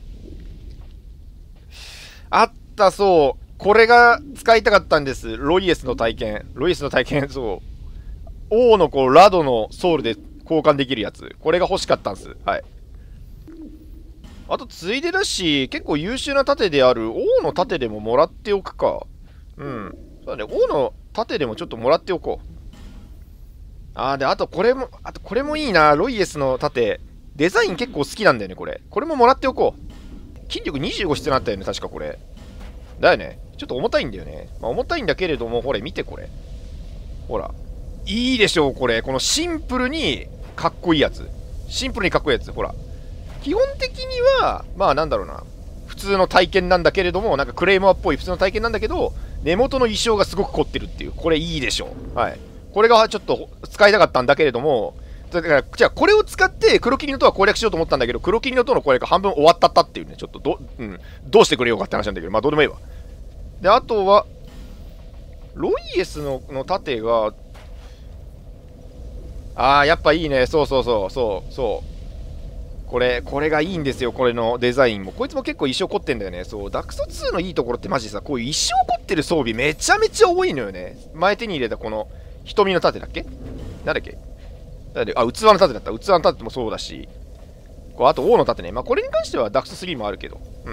あった、そう。これが使いたかったんです。ロイエスの体験。ロイエスの体験、そう。王のこう、ラドのソウルで交換できるやつ。これが欲しかったんです。はい。あと、ついでだし、結構優秀な盾である王の盾でももらっておくか。うん。そうだね、王の盾でもちょっともらっておこう。あー、で、あとこれも、あとこれもいいな。ロイエスの盾。デザイン結構好きなんだよね、これ。これももらっておこう。筋力にじゅうご必要になったよね、確かこれ。だよね。ちょっと重たいんだよね。まあ、重たいんだけれども、ほれ、見てこれ。ほら。いいでしょう、これ。このシンプルにかっこいいやつ。シンプルにかっこいいやつ。ほら。基本的には、まあなんだろうな。普通の体験なんだけれども、なんかクレーマーっぽい普通の体験なんだけど、根元の衣装がすごく凝ってるっていう。これいいでしょう。はい。これがちょっと使いたかったんだけれども、だから、じゃあこれを使って黒霧の塔は攻略しようと思ったんだけど、黒霧の塔の攻略が半分終わったったっていうね。ちょっとど、うん。どうしてくれようかって話なんだけど、まあどうでもいいわ。で、あとは、ロイエスのの盾が、ああ、やっぱいいね。そうそうそう、そう、そう。これ、これがいいんですよ、これのデザインも。こいつも結構衣装凝ってんだよね。そう、ダクソツーのいいところってマジでさ、こういう衣装凝ってる装備めちゃめちゃ多いのよね。前手に入れたこの、瞳の盾だっけなんだっけだってあ、器の盾だった。器の盾もそうだし、こうあと王の盾ね。まあ、これに関してはダクソスリーもあるけど。うん。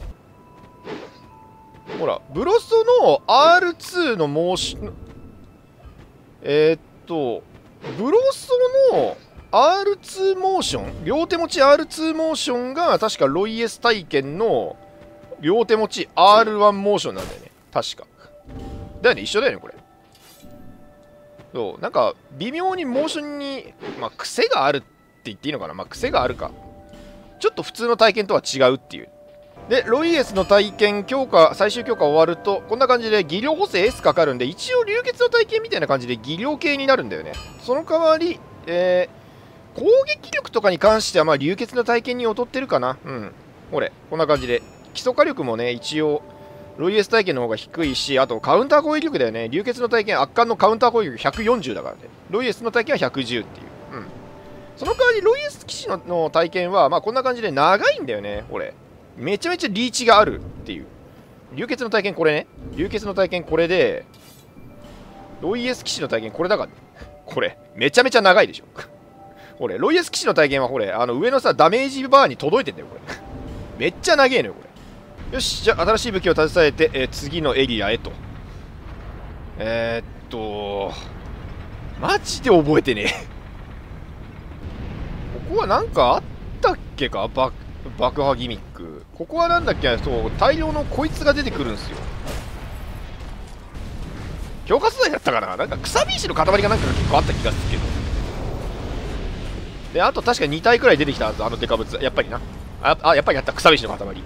ほら、ブロストの アールツー のモーション、えー、っと、ブロストの アールツー モーション、両手持ち アールツー モーションが確かロイエス体験の両手持ち アールワン モーションなんだよね。確か。だよね、一緒だよね、これ。そう、なんか微妙にモーションに、まあ、癖があるって言っていいのかな。まあ、癖があるか。ちょっと普通の体験とは違うっていう。で、ロイエスの体験強化、最終強化終わると、こんな感じで技量補正 S かかるんで、一応流血の体験みたいな感じで技量系になるんだよね。その代わり、えー、攻撃力とかに関しては、まあ、流血の体験に劣ってるかな。うん。ほれ、こんな感じで。基礎火力もね、一応、ロイエス体験の方が低いし、あとカウンター攻撃力だよね。流血の体験、圧巻のカウンター攻撃力ひゃくよんじゅうだからね。ロイエスの体験はひゃくじゅうっていう。うん。その代わり、ロイエス騎士 の, の体験は、まあ、こんな感じで長いんだよね。ほれ。めちゃめちゃリーチがあるっていう。流血の体験これね。流血の体験これで、ロイエス騎士の体験これだから、ね、これ、めちゃめちゃ長いでしょ。これ、ロイエス騎士の体験はこれ、あの上のさ、ダメージバーに届いてんだよ、これ。めっちゃ長えのよ、これ。よし、じゃあ新しい武器を携えて、えー、次のエリアへと。えー、っと、マジで覚えてねえ。ここはなんかあったっけかバ爆破ギミック。ここはなんだっけ、そう、大量のこいつが出てくるんですよ。強化素材だったかな。なんか草ビーシの塊がなんか結構あった気がするけど。で、あと確かに体くらい出てきたはず、あのデカブツ。やっぱりな。あ、あやっぱりやった、草ビーシの塊。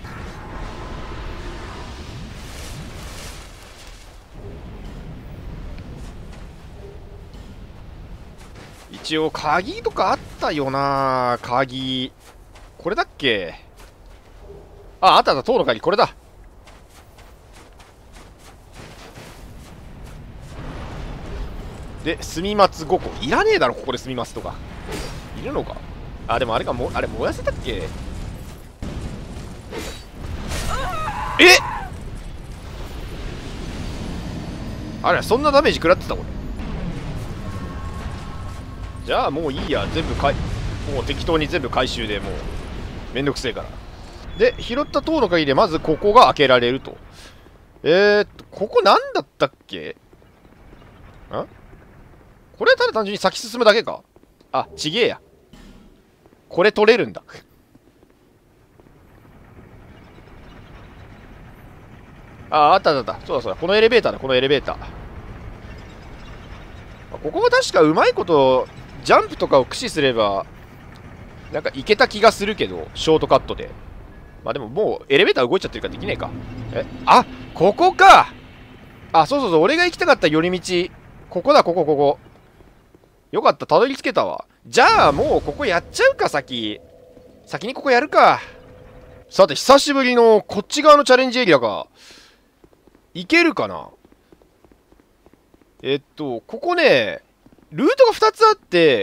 一応、鍵とかあったよな。鍵。これだっけ。あ、あったあった、塔の鍵、これだ。で、墨松ごこ。いらねえだろ、ここで墨松とか。いるのか。あ、でもあれか、もあれ燃やせたっけ。えあれ、そんなダメージ食らってたこれ。じゃあもういいや、全部かい、もう適当に全部回収でもう、めんどくせえから。で、拾った塔の鍵でまずここが開けられると。えーっと、ここなんだったっけ。んこれはただ単純に先進むだけか。あ、ちげえや。これ取れるんだ。あ、あったあったあった。そうだそうだ。このエレベーターだ、このエレベーター。ここは確かうまいこと、ジャンプとかを駆使すれば、なんかいけた気がするけど、ショートカットで。まあでももうエレベーター動いちゃってるからできねえか。え、あ、ここか。あ、そうそうそう、俺が行きたかった寄り道。ここだ、ここ、ここ。よかった、たどり着けたわ。じゃあもうここやっちゃうか、先。先にここやるか。さて、久しぶりのこっち側のチャレンジエリアか。いけるかな。えっと、ここね、ルートがふたつあって、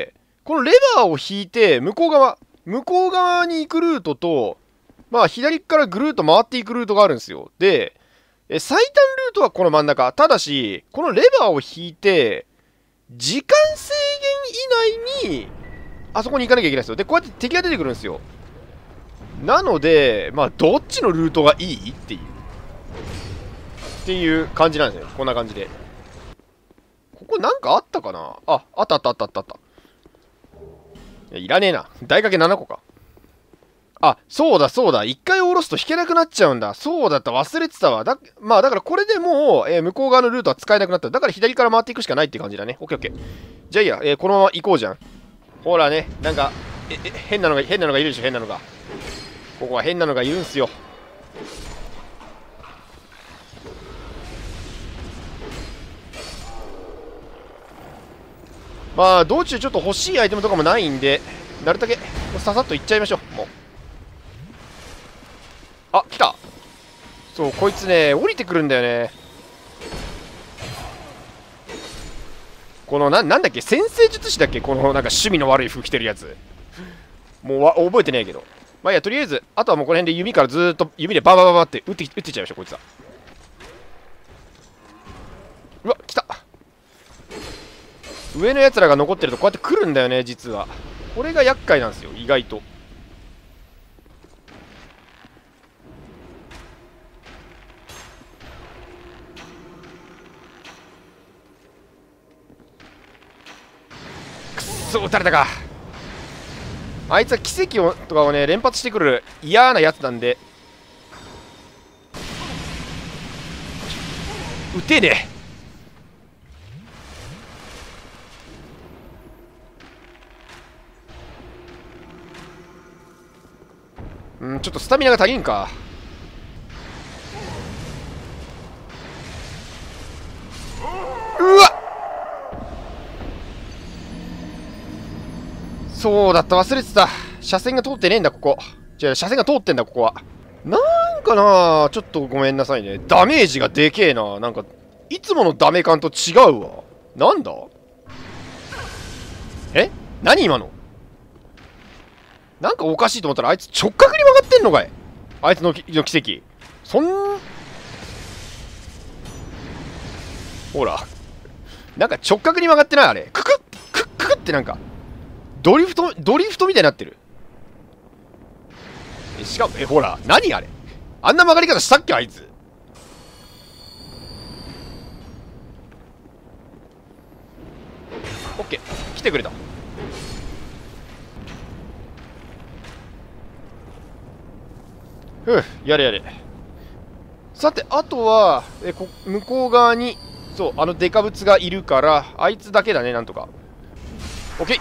このレバーを引いて、向こう側、向こう側に行くルートと、まあ、左からぐるっと回っていくルートがあるんですよ。で、え最短ルートはこの真ん中。ただし、このレバーを引いて、時間制限以内に、あそこに行かなきゃいけないんですよ。で、こうやって敵が出てくるんですよ。なので、まあ、どっちのルートがいいっていう。っていう感じなんですよ。こんな感じで。ここなんかあったかなあ、あったあったあったあったあった。いや、いらねえな。台掛けななこか。あ、そうだそうだ。一回下ろすと引けなくなっちゃうんだ。そうだった。忘れてたわ。だ、まあだからこれでもう、えー、向こう側のルートは使えなくなった。だから左から回っていくしかないって感じだね。オッケーオッケー。じゃあいいや、えー、このまま行こうじゃん。ほらね、なんか、え、え、変なのが、変なのがいるでしょ、変なのが。ここは変なのがいるんすよ。まあ、道中ちょっと欲しいアイテムとかもないんで、なるだけ、ささっと行っちゃいましょう。もう。あ、来た。そう、こいつね、降りてくるんだよね。この、な、なんだっけ、先生術師だっけ、この、なんか趣味の悪い服着てるやつ。もうわ、覚えてないけど。まあいいや、とりあえず、あとはもうこの辺で弓からずーっと、弓でババババって撃って、撃ってちゃいましょう、こいつは。うわ、来た。上のやつらが残ってるとこうやって来るんだよね、実は。これが厄介なんですよ、意外と。くっそ、撃たれたか。あいつは奇跡をとかをね、連発してくる嫌なやつなんで。撃てねえ。うん、ちょっとスタミナが足りんか。うわっ、そうだった、忘れてた。車線が通ってねえんだ、ここ。違う、車線が通ってんだ、ここは。なんかな、ちょっとごめんなさいね。ダメージがでけえな。なんか、いつものダメ感と違うわ。なんだえ、何今の。なんかおかしいと思ったら、あいつ直角に曲がってんのかい。あいつのの奇跡。そん、ほら。なんか直角に曲がってないあれ。ククッ、クックッってなんか、ドリフト、ドリフトみたいになってる。え、しかも、え、ほら、何あれ。あんな曲がり方したっけあいつ。オッケー、来てくれた。ふう、やれやれ。さて、あとは、えこ向こう側に、そう、あのデカブツがいるから、あいつだけだね、なんとか。オッケー。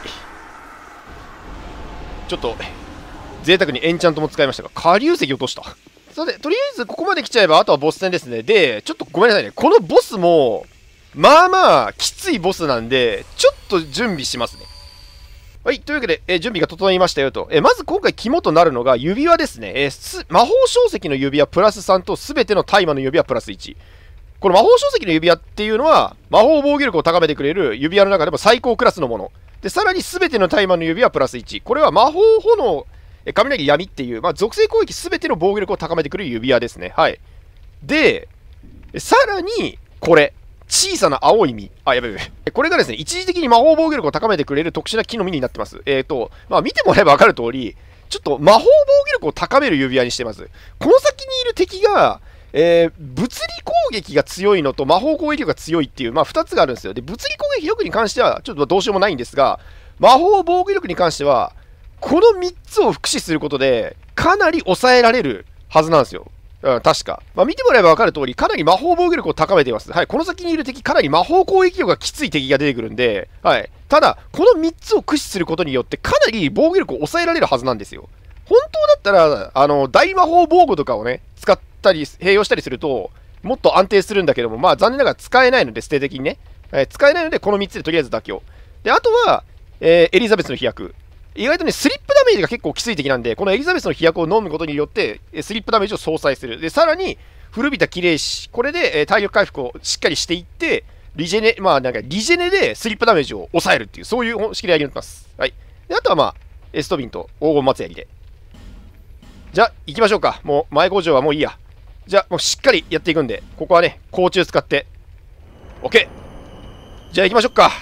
ちょっと、贅沢にエンチャントも使いましたが、下流石落とした。さて、とりあえずここまで来ちゃえば、あとはボス戦ですね。で、ちょっとごめんなさいね。このボスも、まあまあ、きついボスなんで、ちょっと準備しますね。はい。というわけで、え準備が整いましたよと。えまず今回肝となるのが指輪ですね。えす魔法晶石の指輪プラスさんと全ての大麻の指輪プラスいち。この魔法晶石の指輪っていうのは、魔法防御力を高めてくれる指輪の中でも最高クラスのもの。で、さらに全ての大麻の指輪プラスいち。これは魔法炎、え雷闇っていう、まあ、属性攻撃全ての防御力を高めてくれる指輪ですね。はい。で、さらに、これ。小さな青い実。あ、やべやべ。これがですね、一時的に魔法防御力を高めてくれる特殊な木の実になってます。えっと、まあ見てもらえばわかる通り、ちょっと魔法防御力を高める指輪にしてます。この先にいる敵が、 えー、物理攻撃が強いのと魔法攻撃力が強いっていう、まあ、ふたつがあるんですよ。で、物理攻撃力に関しては、ちょっとどうしようもないんですが、魔法防御力に関しては、このみっつを駆使することで、かなり抑えられるはずなんですよ。うん、確か。まあ、見てもらえば分かる通り、かなり魔法防御力を高めています。はい、この先にいる敵、かなり魔法攻撃力がきつい敵が出てくるんで、はい。ただ、このみっつを駆使することによって、かなり防御力を抑えられるはずなんですよ。本当だったら、あの、大魔法防具とかをね、使ったり、併用したりすると、もっと安定するんだけども、まあ残念ながら使えないので、ステ的にね。えー、使えないので、このみっつでとりあえず妥協。で、あとは、えー、エリザベスの飛躍。意外とね、スリップダメージが結構きつい敵なんで、このエリザベスの飛躍を飲むことによって、スリップダメージを相殺する。で、さらに、古びた綺麗士。これで、えー、体力回復をしっかりしていって、リジェネ、まあなんか、リジェネでスリップダメージを抑えるっていう、そういう方式でやります。はい。で、あとはまあ、エストビンと黄金松槍で。じゃあ、行きましょうか。もう、前工場はもういいや。じゃあ、もうしっかりやっていくんで、ここはね、甲虫使って。OK。じゃあ行きましょうか。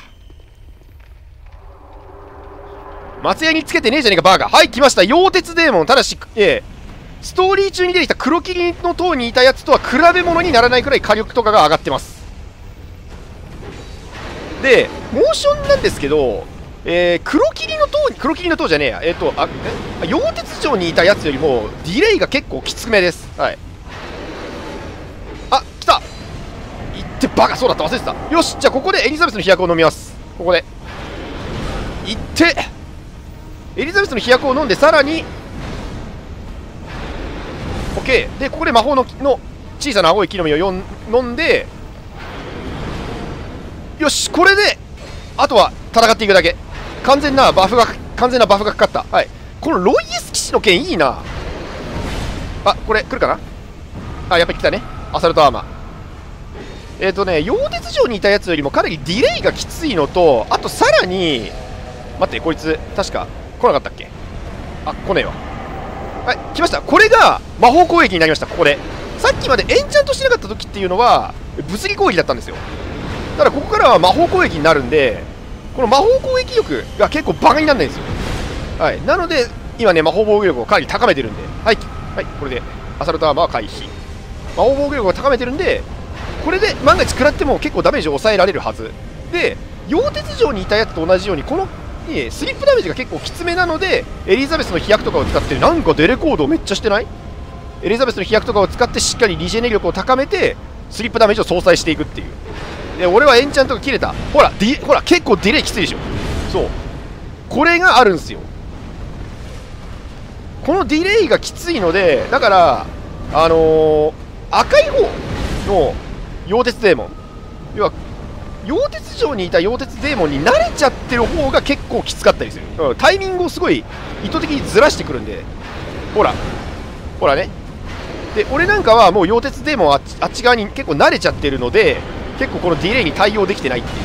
松屋につけてねえじゃねえか、バーガー。はい、来ました。溶鉄デーモン。ただし、えー、ストーリー中に出てきた黒霧の塔にいたやつとは比べ物にならないくらい火力とかが上がってます。で、モーションなんですけど、えー、黒霧の塔、黒霧の塔じゃねえや。えっ、ー、と、あ、え溶鉄城にいたやつよりも、ディレイが結構きつめです。はい。あ、来たいってバカ、そうだった、忘れてた。よし、じゃあここでエリザベスの飛躍を飲みます。ここで。いって、エリザベスの飛躍を飲んで、さらに、OK。で、ここで魔法のの小さな青い木の実を飲んで、よし、これで、あとは戦っていくだけ。完全なバフが、完全なバフがかかった。はい。このロイエス騎士の剣いいな。あ、これ来るかなあ、やっぱり来たね。アサルトアーマー。えっ、ー、とね、溶鉄城にいたやつよりもかなりディレイがきついのと、あとさらに、待って、こいつ、確か来なかったっけ。あ、来ねえわ。はい、来ました。これが魔法攻撃になりました、ここで。さっきまでエンチャントしてなかった時っていうのは、物理攻撃だったんですよ。ただ、ここからは魔法攻撃になるんで、この魔法攻撃力が結構バカにならないんですよ。はい、なので、今ね、魔法防御力をかなり高めてるんで、はい、はい、これで、アサルトアーマーは回避。魔法防御力を高めてるんで、これで万が一食らっても結構ダメージを抑えられるはず。で、溶鉄城にいたやつと同じように、この、ね、スリップダメージが結構きつめなので、エリザベスの飛躍とかを使って、なんかデレコードめっちゃしてない？エリザベスの飛躍とかを使ってしっかりリジェネ力を高めて、スリップダメージを相殺していくっていう。で、俺はエンチャントが切れた。ほら、ディほら、結構ディレイきついでしょ。そう。これがあるんですよ。このディレイがきついので、だから、あのー、赤い方の溶鉄デーモン。要は、溶鉄城にいた溶鉄デーモンに慣れちゃってる方が結構きつかったりする。うん、タイミングをすごい意図的にずらしてくるんで。ほら。ほらね。で、俺なんかはもう溶鉄デーモンあっち、あっち側に結構慣れちゃってるので、結構このディレイに対応できてないっていう。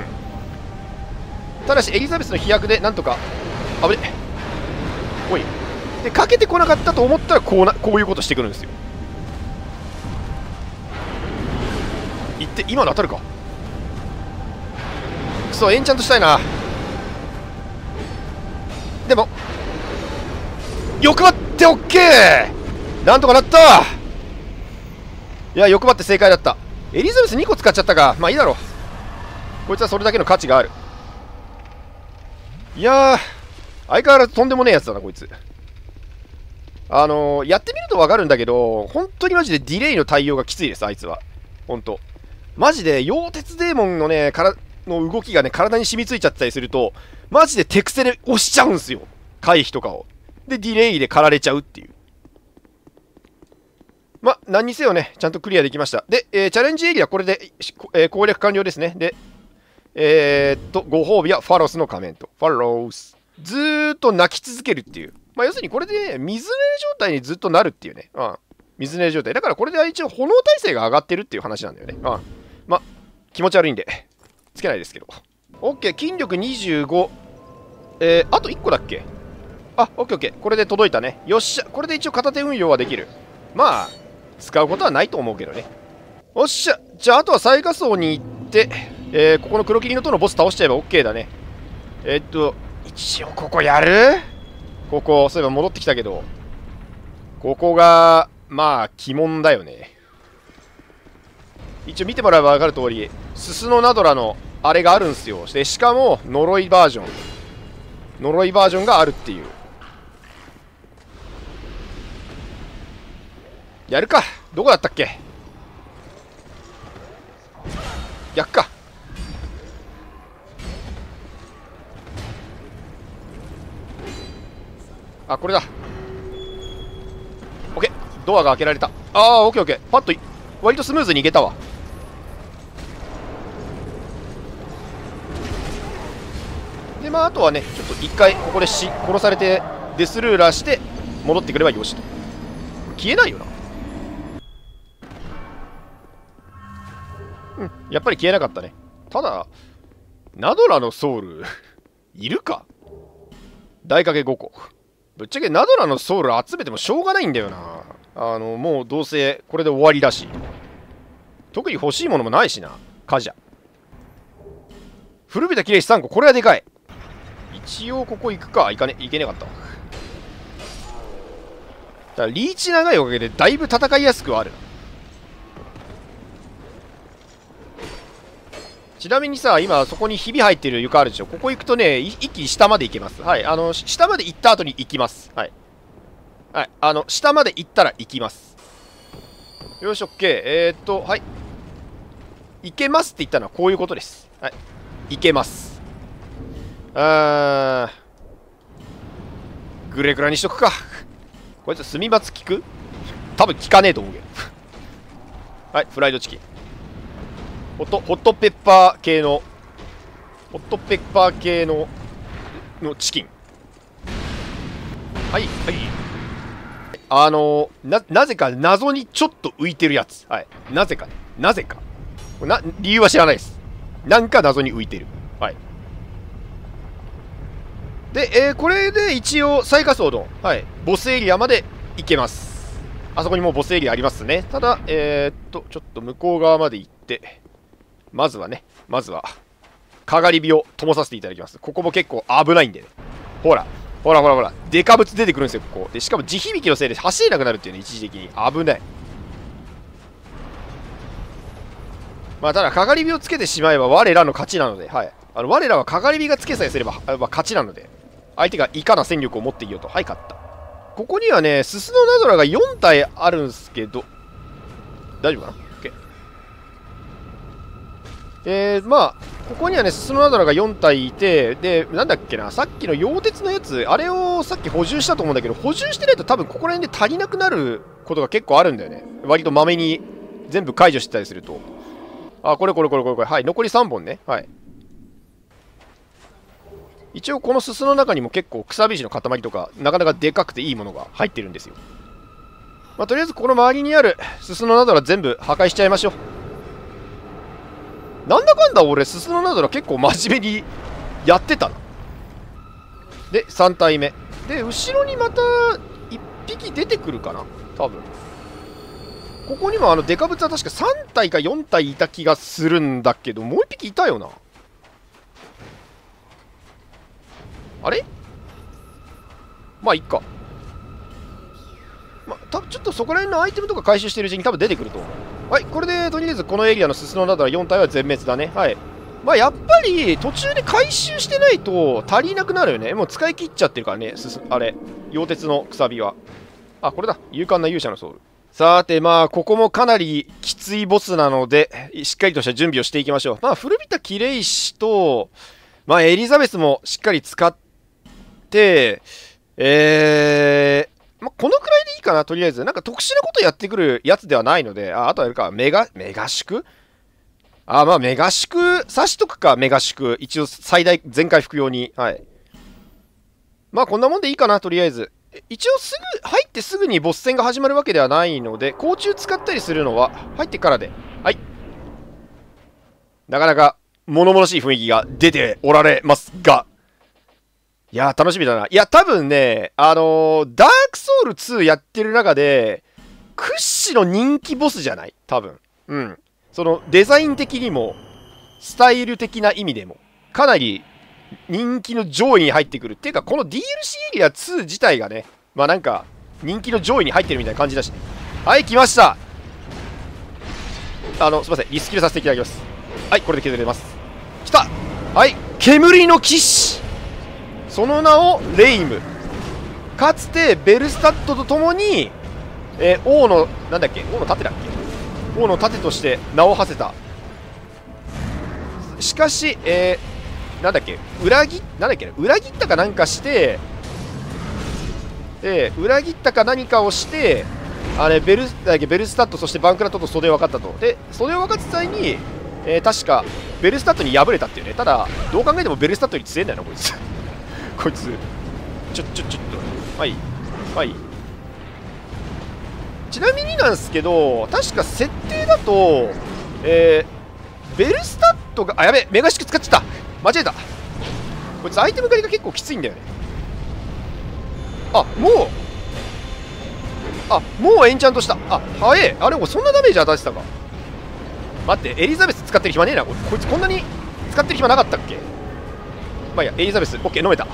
うん。ただし、エリザベスの飛躍でなんとか、あぶね。おい。で、かけてこなかったと思ったらこうな、こういうことしてくるんですよ。いって、今の当たるか。くそ、エンチャントしたいな。でも、欲張ってオッケー。なんとかなった。いや、欲張って正解だった。エリザベスにこ使っちゃったか。まあいいだろう。こいつはそれだけの価値がある。いやー、相変わらずとんでもねえやつだな、こいつ。あのー、やってみるとわかるんだけど、本当にマジでディレイの対応がきついです、あいつは。本当。マジで、溶鉄デーモンのね、からの動きがね、体に染みついちゃったりすると、マジで手癖で押しちゃうんすよ。回避とかを。で、ディレイで狩られちゃうっていう。ま、何にせよね、ちゃんとクリアできました。で、えー、チャレンジエリア、これで、えー、攻略完了ですね。で、えー、っと、ご褒美はファロスの仮面と。ファロス。ずーっと泣き続けるっていう。まあ、要するにこれで、ね、水濡れ状態にずっとなるっていうね。うん。水濡れ状態。だからこれで一応炎耐性が上がってるっていう話なんだよね。うん。ま、気持ち悪いんで、つけないですけど。OK、筋力にじゅうご。えー、あといっこだっけ？あ、OK、OK。これで届いたね。よっしゃ。これで一応片手運用はできる。まあ、使うことはないと思うけどね。おっしゃ。じゃあ、あとは最下層に行って、えー、ここの黒霧の塔のボス倒しちゃえば OK だね。えー、っと、一応ここやる？ここ、そういえば戻ってきたけど、ここが、まあ、鬼門だよね。 一応見てもらえば分かる通り、ススノナドラのあれがあるんですよ。でしかも呪いバージョン呪いバージョンがあるっていう。やるか。どこだったっけ。逆か。あ、これだ。オッケー。ドアが開けられた。ああ、オッケーオッケー。パッと割とスムーズにいけたわ。でまああとはね、ちょっと一回ここでし殺されてデスルーラーして戻ってくればよしと。消えないよな。うん、やっぱり消えなかったね。ただナドラのソウルいるか。大かけごこ。ぶっちゃけナドラのソウル集めてもしょうがないんだよな。あのもうどうせこれで終わりだし、特に欲しいものもないしな。カジャ古びた綺麗しさんこ、これはでかい。一応ここ行くか。行かね、行けなかったわ。だからリーチ長いおかげでだいぶ戦いやすくはある。ちなみにさ、今そこにひび入ってる床あるでしょ。ここ行くとね、一気に下まで行けます。はい、あの下まで行った後に行きます。はいはい、あの下まで行ったら行きます。よし、オッケー。えー、っとはい、行けますって言ったのはこういうことです。はい、行けます。あー、グレグラにしとくか。こいつ墨松効く？多分効かねえと思うけどはい、フライドチキン。ホット、ホットペッパー系のホットペッパー系ののチキン。はいはい。あのー、ななぜか謎にちょっと浮いてるやつ。はい、なぜかね、なぜかな、理由は知らないです。なんか謎に浮いてる。はい。で、えー、これで一応最下層の、はい、ボスエリアまで行けます。あそこにもうボスエリアありますね。ただえー、っとちょっと向こう側まで行って、まずはね、まずはかがり火を灯させていただきます。ここも結構危ないんでね。ほらほらほらほら、デカブツ出てくるんですよ、ここで。しかも地響きのせいで走れなくなるっていうね、一時的に危ない。まあただかがり火をつけてしまえば我らの勝ちなので、はい、あの我らはかがり火がつけさえすれば、まあ、勝ちなので、相手がいかな戦力を持っていようと。はい、勝った。ここにはね、ススノナドラがよん体あるんすけど、大丈夫かな。 OK。 えー、まあここにはね、ススノナドラがよん体いて、でなんだっけな、さっきの溶鉄のやつ、あれをさっき補充したと思うんだけど、補充してないと多分ここら辺で足りなくなることが結構あるんだよね。割とまめに全部解除してたりすると。あ、これこれこれこれこれ、はい、残りさんぼんね。はい、一応このすすの中にも結構草火石の塊とかなかなかでかくていいものが入ってるんですよ。まあ、とりあえずこの周りにあるすすのなどら全部破壊しちゃいましょう。なんだかんだ俺すすのなどら結構真面目にやってたな。でさん体目で後ろにまたいっぴき出てくるかな多分。ここにもあのデカブツは確かさん体かよん体いた気がするんだけど、もういっぴきいたよな。あれ、まあいっか。まあ多分ちょっとそこら辺のアイテムとか回収してるうちに多分出てくると思う。はい、これでとりあえずこのエリアのススノなどはよん体は全滅だね。はい。まあやっぱり途中で回収してないと足りなくなるよね。もう使い切っちゃってるからね、すすあれ溶鉄のくさびは。あ、これだ、勇敢な勇者のソウル。さてまあここもかなりきついボスなのでしっかりとした準備をしていきましょう。まあ古びたキレイシとまあエリザベスもしっかり使ってえー、まあこのくらいでいいかな。とりあえずなんか特殊なことやってくるやつではないので、ああとはやるかメガメガ宿あまあメガ宿刺しとくか。メガ宿一応最大全回復用に。はい、まあこんなもんでいいかな。とりあえず一応すぐ入ってすぐにボス戦が始まるわけではないので、甲虫使ったりするのは入ってからで。はい、なかなか物々しい雰囲気が出ておられますが、いやー楽しみだな。いや多分ね、あのー、ダークソウルツーやってる中で屈指の人気ボスじゃない多分。うん、そのデザイン的にもスタイル的な意味でもかなり人気の上位に入ってくるっていうか、この ディーエルシー エリアツー自体がね、まあなんか人気の上位に入ってるみたいな感じだしね。はい、来ました。 あのすいません、リスキルさせていただきます。はい、これで削れます。きた。はい、煙の騎士、その名をレイム。かつてベルスタットとともに、えー、王のなんだっけ、王の盾だっけ、王の盾として名を馳せた。しかし、えー、なんだっけ、裏切なんだっけ、裏切ったかなんかして、で裏切ったか何かをして、あれベルだっけベルスタット、そしてバンクラットと袖を分かったと。で袖を分かった際に、えー、確かベルスタットに敗れたっていうね。ただどう考えてもベルスタットより強いんだよなこいつこいつちょちょちょっとはいはい。ちなみになんですけど、確か設定だと、えー、ベルスタットがあやべメガシク使っちゃった、間違えた。こいつアイテム狩りが結構きついんだよね。あもうあもうエンチャントした。あ早え。あれもそんなダメージ与えてたか。待って、エリザベス使ってる暇ねえな。こいつこんなに使ってる暇なかったっけ。まあいいや、エリザベス OK 飲めた。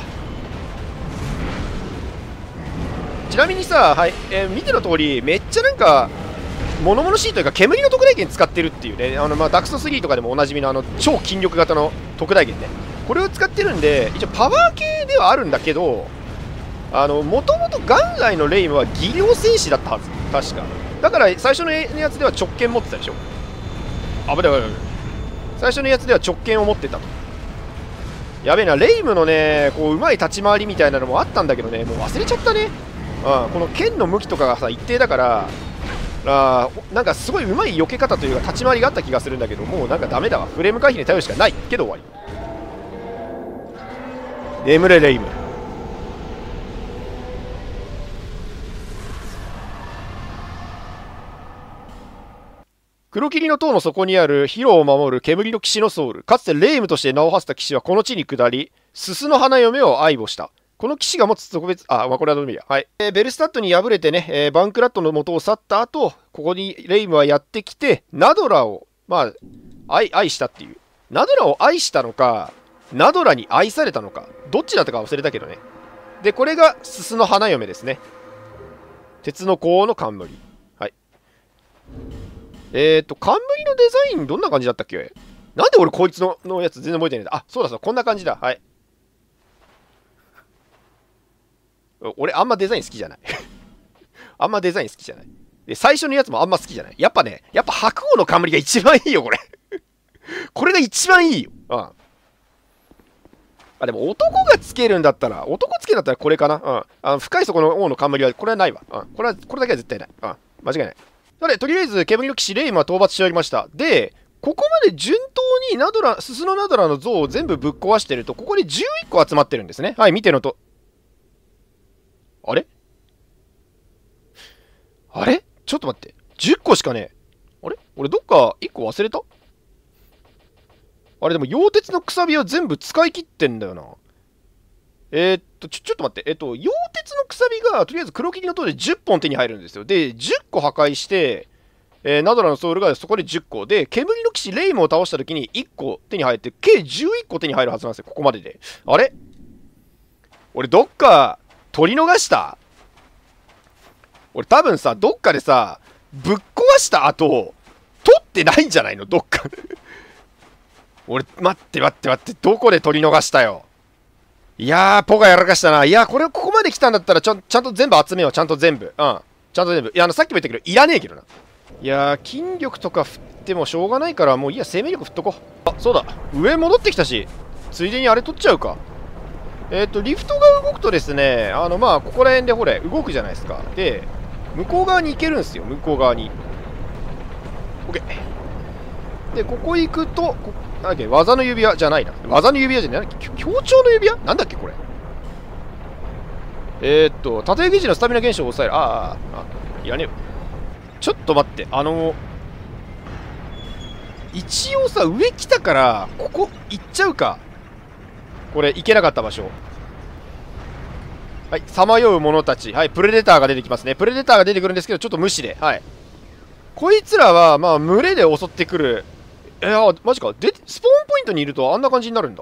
ちなみにさ、はい、えー、見ての通りめっちゃなんか物々しいというか、煙の特大剣使ってるっていうね。あの、まあ、ダクソスリーとかでもおなじみのあの超筋力型の特大剣ね。これを使ってるんで、一応パワー系ではあるんだけど、あのもともと元来のレイムは技量戦士だったはず確か。だから最初のやつでは直剣持ってたでしょ。あぶねえ、最初のやつでは直剣を持ってたと。やべえな、レイムのねこううまい立ち回りみたいなのもあったんだけどね、もう忘れちゃったね。うん、この剣の向きとかがさ一定だから、あなんかすごいうまい避け方というか立ち回りがあった気がするんだけど、もうなんかダメだわ。フレーム回避に頼るしかないけど終わり。眠れレイム。黒霧の塔の底にあるヒロを守る煙の騎士のソウル。かつてレイムとして名を馳せた騎士はこの地に下り、ススの花嫁を愛慕した。この騎士が持つ特別、あ、まあ、これはどうでもいいや。はい。えー、ベルスタットに敗れてね、えー、バンクラットの元を去った後、ここにレイムはやってきて、ナドラを、まあ、愛、愛したっていう。ナドラを愛したのか、ナドラに愛されたのか、どっちだったか忘れたけどね。で、これがススの花嫁ですね。鉄の甲の冠。はい。えっと、冠のデザインどんな感じだったっけ。なんで俺こいつののやつ全然覚えてないんだ。あ、そうだそうだ、こんな感じだ。はい。俺あんまデザイン好きじゃない。あんまデザイン好きじゃない。で、最初のやつもあんま好きじゃない。やっぱね、やっぱ白鵬の冠が一番いいよ、これ。これが一番いいよ。うん。あ、でも男がつけるんだったら、男つけるんだったらこれかな。うん。あの深い底の王の冠は、これはないわ。うん。これは、これだけは絶対ない。うん。間違いない。なので、とりあえず、煙の騎士レイムは討伐しておりました。で、ここまで順当にナドラ、ススのナドラの像を全部ぶっ壊してると、ここにじゅういっこ集まってるんですね。はい、見てのと。あれあれちょっと待って。じゅっこしかねえ。あれ俺どっかいっこ忘れた。あれでも、溶鉄のくさびは全部使い切ってんだよな。えー、っと、ちょ、ちょっと待って。えっと、溶鉄のくさびが、とりあえず黒霧の塔でじゅっぽん手に入るんですよ。で、じゅっこ破壊して、えー、ナドラのソウルがそこでじゅっこ。で、煙の騎士レイムを倒した時にいっこ手に入って、計じゅういっこ手に入るはずなんですよ。ここまでで。あれ俺どっか、取り逃した俺多分さ、どっかでさ、ぶっ壊した後、取ってないんじゃないのどっか。俺、待って待って待って、どこで取り逃したよ。いやー、ポがやらかしたな。いやー、これここまで来たんだったらちゃん、ちゃんと全部集めよう。ちゃんと全部。うん。ちゃんと全部。いや、あの、さっきも言ったけど、いらねえけどな。いやー、筋力とか振ってもしょうがないから、もういいや、生命力振っとこう。あ、そうだ。上戻ってきたし、ついでにあれ取っちゃうか。えっと、リフトが動くとですね、あの、まあ、ここら辺でほれ、動くじゃないですか。で、向こう側に行けるんですよ、向こう側に。OK。で、ここ行くと、こなんだっけ、技の指輪じゃないな。技の指輪じゃない。なんだっけ、強調の指輪なんだっけ、これ。えー、っと、縦撃時のスタミナ減少を抑える。ああ、ああ、いらねえよ。ちょっと待って、あのー、一応さ、上来たから、ここ行っちゃうか。これ、行けなかった場所。はい、さまよう者たち。はい、プレデターが出てきますね。プレデターが出てくるんですけど、ちょっと無視で。はい。こいつらは、まあ、群れで襲ってくる。えー、マジか。で、スポーンポイントにいるとあんな感じになるんだ。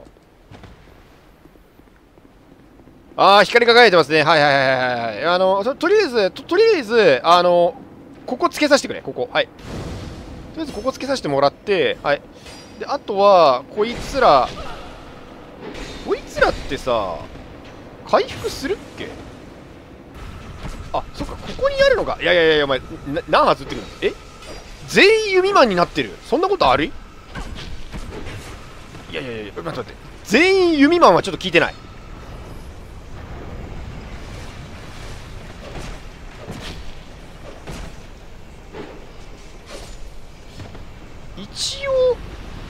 あー、光り輝いてますね。はいはいはいはいはい。あの、と、とりあえず、と、とりあえず、あの、ここつけさせてくれ。ここ。はい。 りあえずここつけさせてもらって、はい。で、あとは、こいつら、こいつらってさ、回復するっけ？あ、そっか、ここにあるのか。いやいやいや、お前、な何発撃ってくるの？え？全員弓マンになってる。そんなことある？いやいやいや、待って待って。全員弓マンはちょっと聞いてない。一応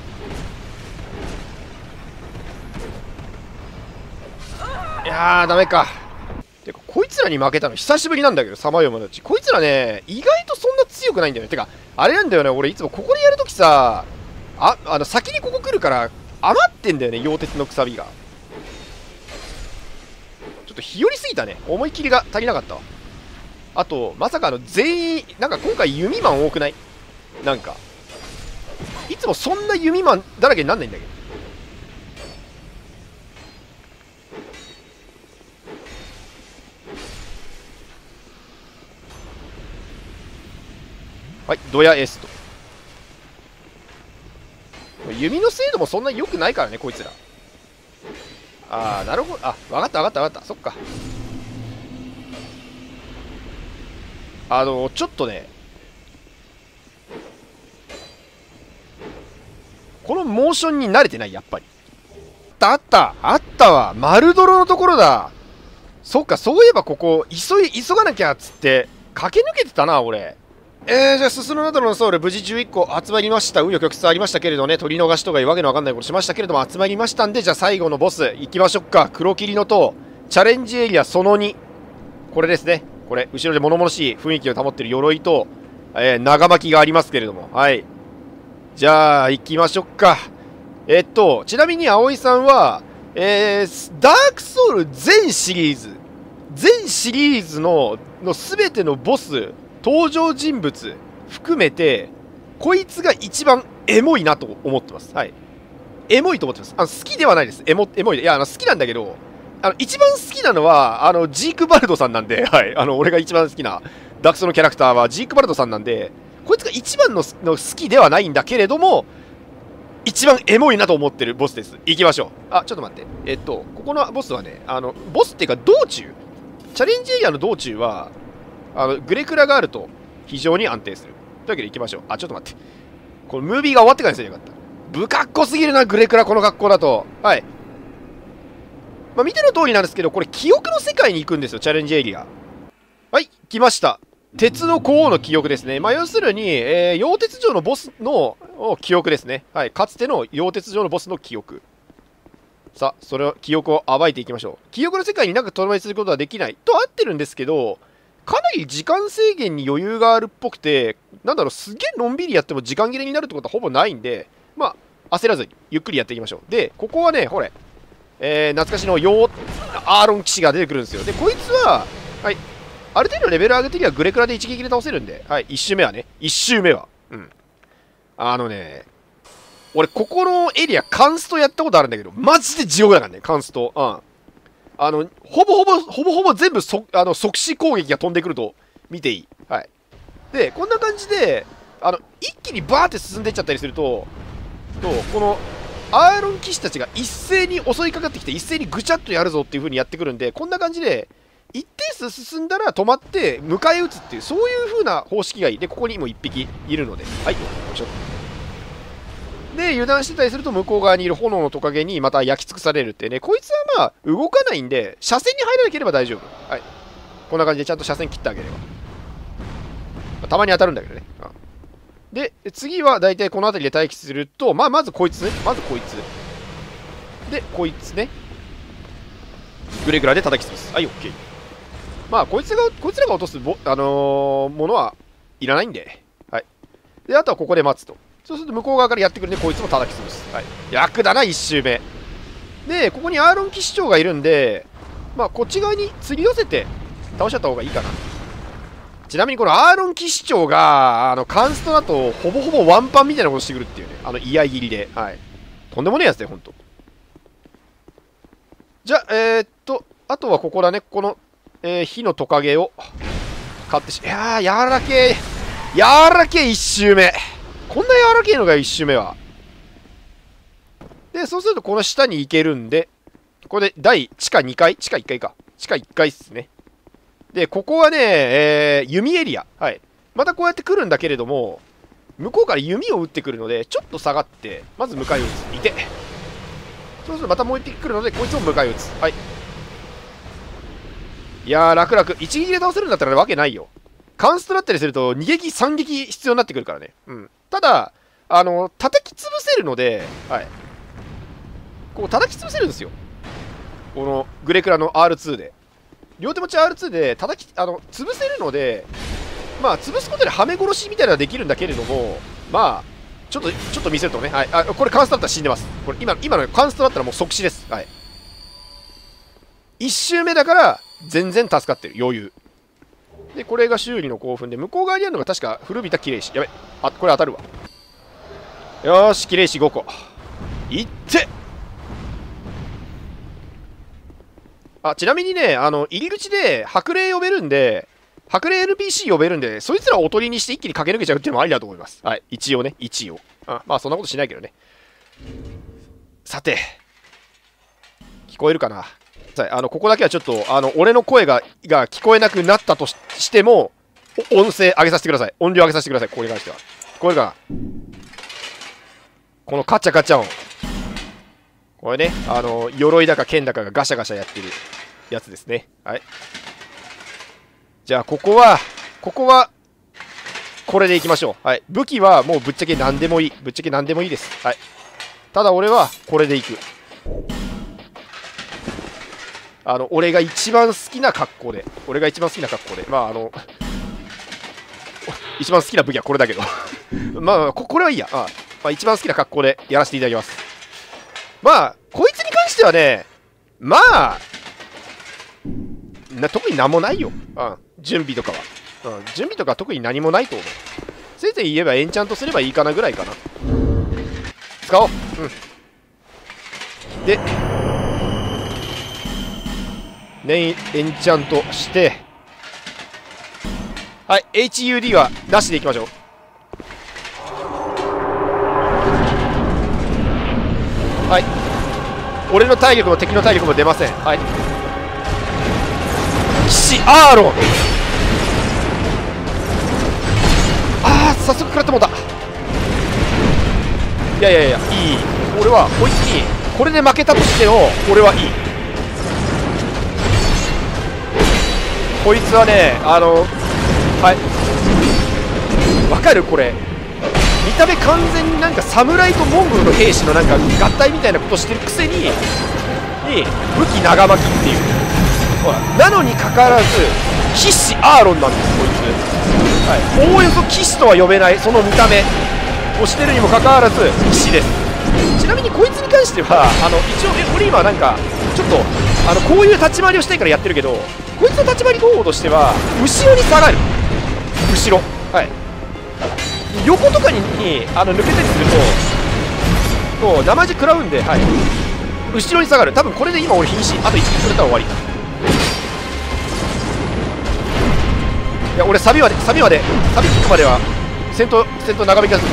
いやーダメか。てかこいつらに負けたの久しぶりなんだけど、さまよまだちこいつらね意外とそんな強くないんだよね。てかあれなんだよね、俺いつもここでやるときさ、ああの先にここ来るから余ってんだよね、溶鉄のくさびが。ちょっと日和すぎたね、思い切りが足りなかったわ。あとまさかあの全員なんか今回弓マン多くない？なんかいつもそんな弓マンだらけになんないんだけど。はい、ドヤエスと。弓の精度もそんなに良くないからね、こいつら。ああ、なるほど。あ、わかったわかったわかった。そっか。あの、ちょっとね、このモーションに慣れてない、やっぱり。あった、あったわ。丸泥のところだ。そっか、そういえばここ、急い、急がなきゃっつって、駆け抜けてたな、俺。えー、じゃあ、すすのなどのソウル、無事じゅういっこ集まりました。紆余曲折ありましたけれどね、取り逃しとかいうわけのわかんないことしましたけれども、集まりましたんで、じゃあ最後のボス、行きましょうか。黒霧の塔、チャレンジエリアそのに。これですね。これ、後ろで物々しい雰囲気を保っている鎧と、えー、長巻きがありますけれども、はい。じゃあ、行きましょうか。えっと、ちなみに葵さんは、えー、ダークソウル全シリーズ、全シリーズの、の全てのボス、登場人物含めてこいつが一番エモいなと思ってます。はい、エモいと思ってます。あの好きではないです。エモエモいいや、あの好きなんだけど、あの一番好きなのはあのジークバルドさんなんで、はい、あの俺が一番好きなダクソのキャラクターはジークバルドさんなんで、こいつが一番のの好きではないんだけれども一番エモいなと思ってるボスです。行きましょう。あ、ちょっと待って、えっとここのボスはね、あのボスっていうか道中、チャレンジエリアの道中はあのグレクラがあると非常に安定する。というわけで行きましょう。あ、ちょっと待って。このムービーが終わってからにすればよかった。不格好すぎるな、グレクラ、この格好だと。はい。まあ、見ての通りなんですけど、これ、記憶の世界に行くんですよ、チャレンジエリア。はい、来ました。鉄の皇王の記憶ですね。まあ、要するに、えー、溶鉄城のボスの記憶ですね。はい、かつての溶鉄城のボスの記憶。さあ、それを、記憶を暴いていきましょう。記憶の世界になんかとどまりすることはできないとは合ってるんですけど、かなり時間制限に余裕があるっぽくて、なんだろう、すげえのんびりやっても時間切れになるってことはほぼないんで、まあ、焦らずにゆっくりやっていきましょう。で、ここはね、ほれ、えー、懐かしのヨーアーロン騎士が出てくるんですよ。で、こいつは、はい、ある程度レベル上げてきゃグレクラで一撃で倒せるんで、はい、いち周目はね、いち周目は、うん。あのね、俺、ここのエリア、カンストやったことあるんだけど、マジで地獄だからね、カンスト。うん。あの、ほぼほぼ、ほぼほぼ全部そ、あの、即死攻撃が飛んでくると見ていい。はい。で、こんな感じで、あの、一気にバーって進んでいっちゃったりすると、と、この、アーロン騎士たちが一斉に襲いかかってきて、一斉にぐちゃっとやるぞっていう風にやってくるんで、こんな感じで、一定数進んだら止まって、迎え撃つっていう、そういう風な方式がいい。で、ここにも一匹いるので、はい、よいしょ。で、油断してたりすると向こう側にいる炎のトカゲにまた焼き尽くされるってね、こいつはまあ動かないんで、車線に入らなければ大丈夫。はい。こんな感じでちゃんと車線切ってあげれば。まあ、たまに当たるんだけどね。うん、で、次は大体この辺りで待機すると、まあまずこいつね。まずこいつ。で、こいつね。グレグラで叩き潰す。はい、オッケー。まあ、こいつが、こいつらが落とすボ、あのー、ものはいらないんで。はい。で、あとはここで待つと。そうすると向こう側からやってくるんで、こいつも叩き潰す。はい。楽だな、いち周目。で、ここにアーロン騎士長がいるんで、まあ、こっち側に釣り寄せて倒しちゃった方がいいかな。ちなみにこのアーロン騎士長が、あの、カンストだと、ほぼほぼワンパンみたいなことしてくるっていうね。あの、居合切りで。はい。とんでもねえやつだよ、ほんと。じゃあ、えー、っと、あとはここだね。この、えー、火のトカゲを買ってし、いやー、柔らけえ。柔らけえ、いち周目。 こんな柔らけえのがいっ周目は。でそうするとこの下に行けるんで、これで第地下にかい、地下いっかいか、地下いっかいっすね。でここはね、えー、弓エリア、はい、またこうやって来るんだけれども、向こうから弓を撃ってくるのでちょっと下がってまず迎え撃つ。いて、そうするとまたもう一匹来るのでこいつも迎え撃つ。はい、いやー楽々一撃で倒せるんだったらわけないよ。カンストだったりするとに撃さん撃必要になってくるからね。うん、ただあの叩き潰せるので、はい、こう叩き潰せるんですよ、このグレクラの アールツー で。両手持ち アールツー で叩きあの潰せるので、まあ潰すことではめ殺しみたいなのができるんだけれども、まあちょっとちょっと見せるとね、はい、あこれカンストだったら死んでます。これ今今のカンストだったらもう即死です。はい、いっ周目だから全然助かってる、余裕で。これが修理の興奮で、向こう側にあるのが確か古びた綺麗石。やべ、あこれ当たるわ。よーし、綺麗石ごこいって。あちなみにね、あの入り口で白霊呼べるんで、白霊 エヌピーシー 呼べるんで、そいつらをおとりにして一気に駆け抜けちゃうっていうのもありだと思います。はい、一応ね、一応。あまあそんなことしないけどね。さて聞こえるかな。あのここだけはちょっとあの俺の声がが聞こえなくなったと し, しても音声上げさせてください。音量上げさせてください。ここに関しては聞こえるかな。このカチャカチャ音、これね、あの鎧だか剣だかがガシャガシャやってるやつですね。はい、じゃあここはここはこれでいきましょう。はい、武器はもうぶっちゃけ何でもいい、ぶっちゃけ何でもいいです。はい、ただ俺はこれでいく。あの俺が一番好きな格好で、俺が一番好きな格好で、まああの一番好きな武器はこれだけどまあ、まあ、こ, これはいいや、ああ、まあ、一番好きな格好でやらせていただきます。まあこいつに関してはね、まあな特に何もないよ、うん、準備とかは、うん、準備とかは特に何もないと思う。せいぜい言えばエンチャントすればいいかなぐらいかな。使おう。うんでね、エンチャントして、はい、エイチユーディー はなしでいきましょう。はい、俺の体力も敵の体力も出ません。はい、騎士アーロン、あー早速食らってもうた。いやいやいや、いい、俺はこいつにこれで負けたとしても俺はいい。こいつはね、あのはいわかる、これ見た目完全になんか侍とモンゴルの兵士のなんか合体みたいなことしてるくせにに武器長巻きっていう、ほらなのにかかわらず騎士アーロンなんですこいつ。はい、おおよそ騎士とは呼べないその見た目をしてるにもかかわらず騎士です。ちなみにこいつに関してはあの一応え俺今なんかちょっとあのこういう立ち回りをしたいからやってるけど、こいつの立ち回り方法としては後ろに下がる、後ろ、はい、横とかににあの抜けたりするとこう生地食らうんで、はい、後ろに下がる。多分これで今俺瀕死、あといち撃くれたら終わり。いや俺サビまでサビまでサビつくまでは戦闘戦闘長引きがする。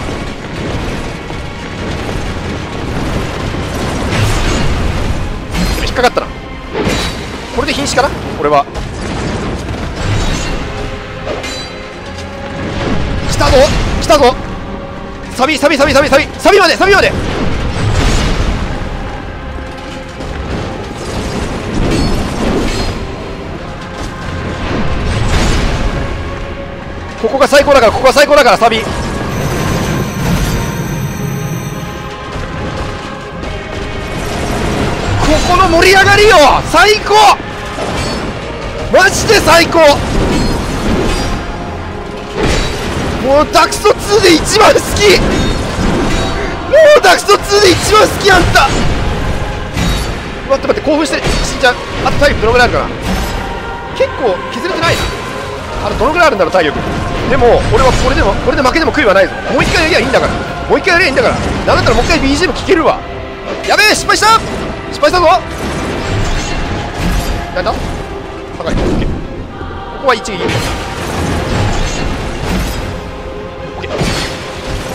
引っかかったな。これで瀕死かな俺は。来たぞ来たぞ、サビサビサビサビサビサビまでサビまで。ここが最高だから、ここが最高だからサビ。ここの盛り上がりよ最高、マジで最高。もうダクソツーで一番好き、もうダクソツーで一番好きあんた。待って待って興奮して死んじゃう。あと体力どのぐらいあるかな。結構削れてないな。あとどのぐらいあるんだろう体力。でも俺はこれでもこれで負けても悔いはないぞ。もう一回やりゃいいんだから、もう一回やりゃいいんだから。なんだったらもう一回 ビージーエム 聴けるわ。やべえ失敗した失敗したぞ。なんだ高い、オッケー。ここは一撃。オッケー。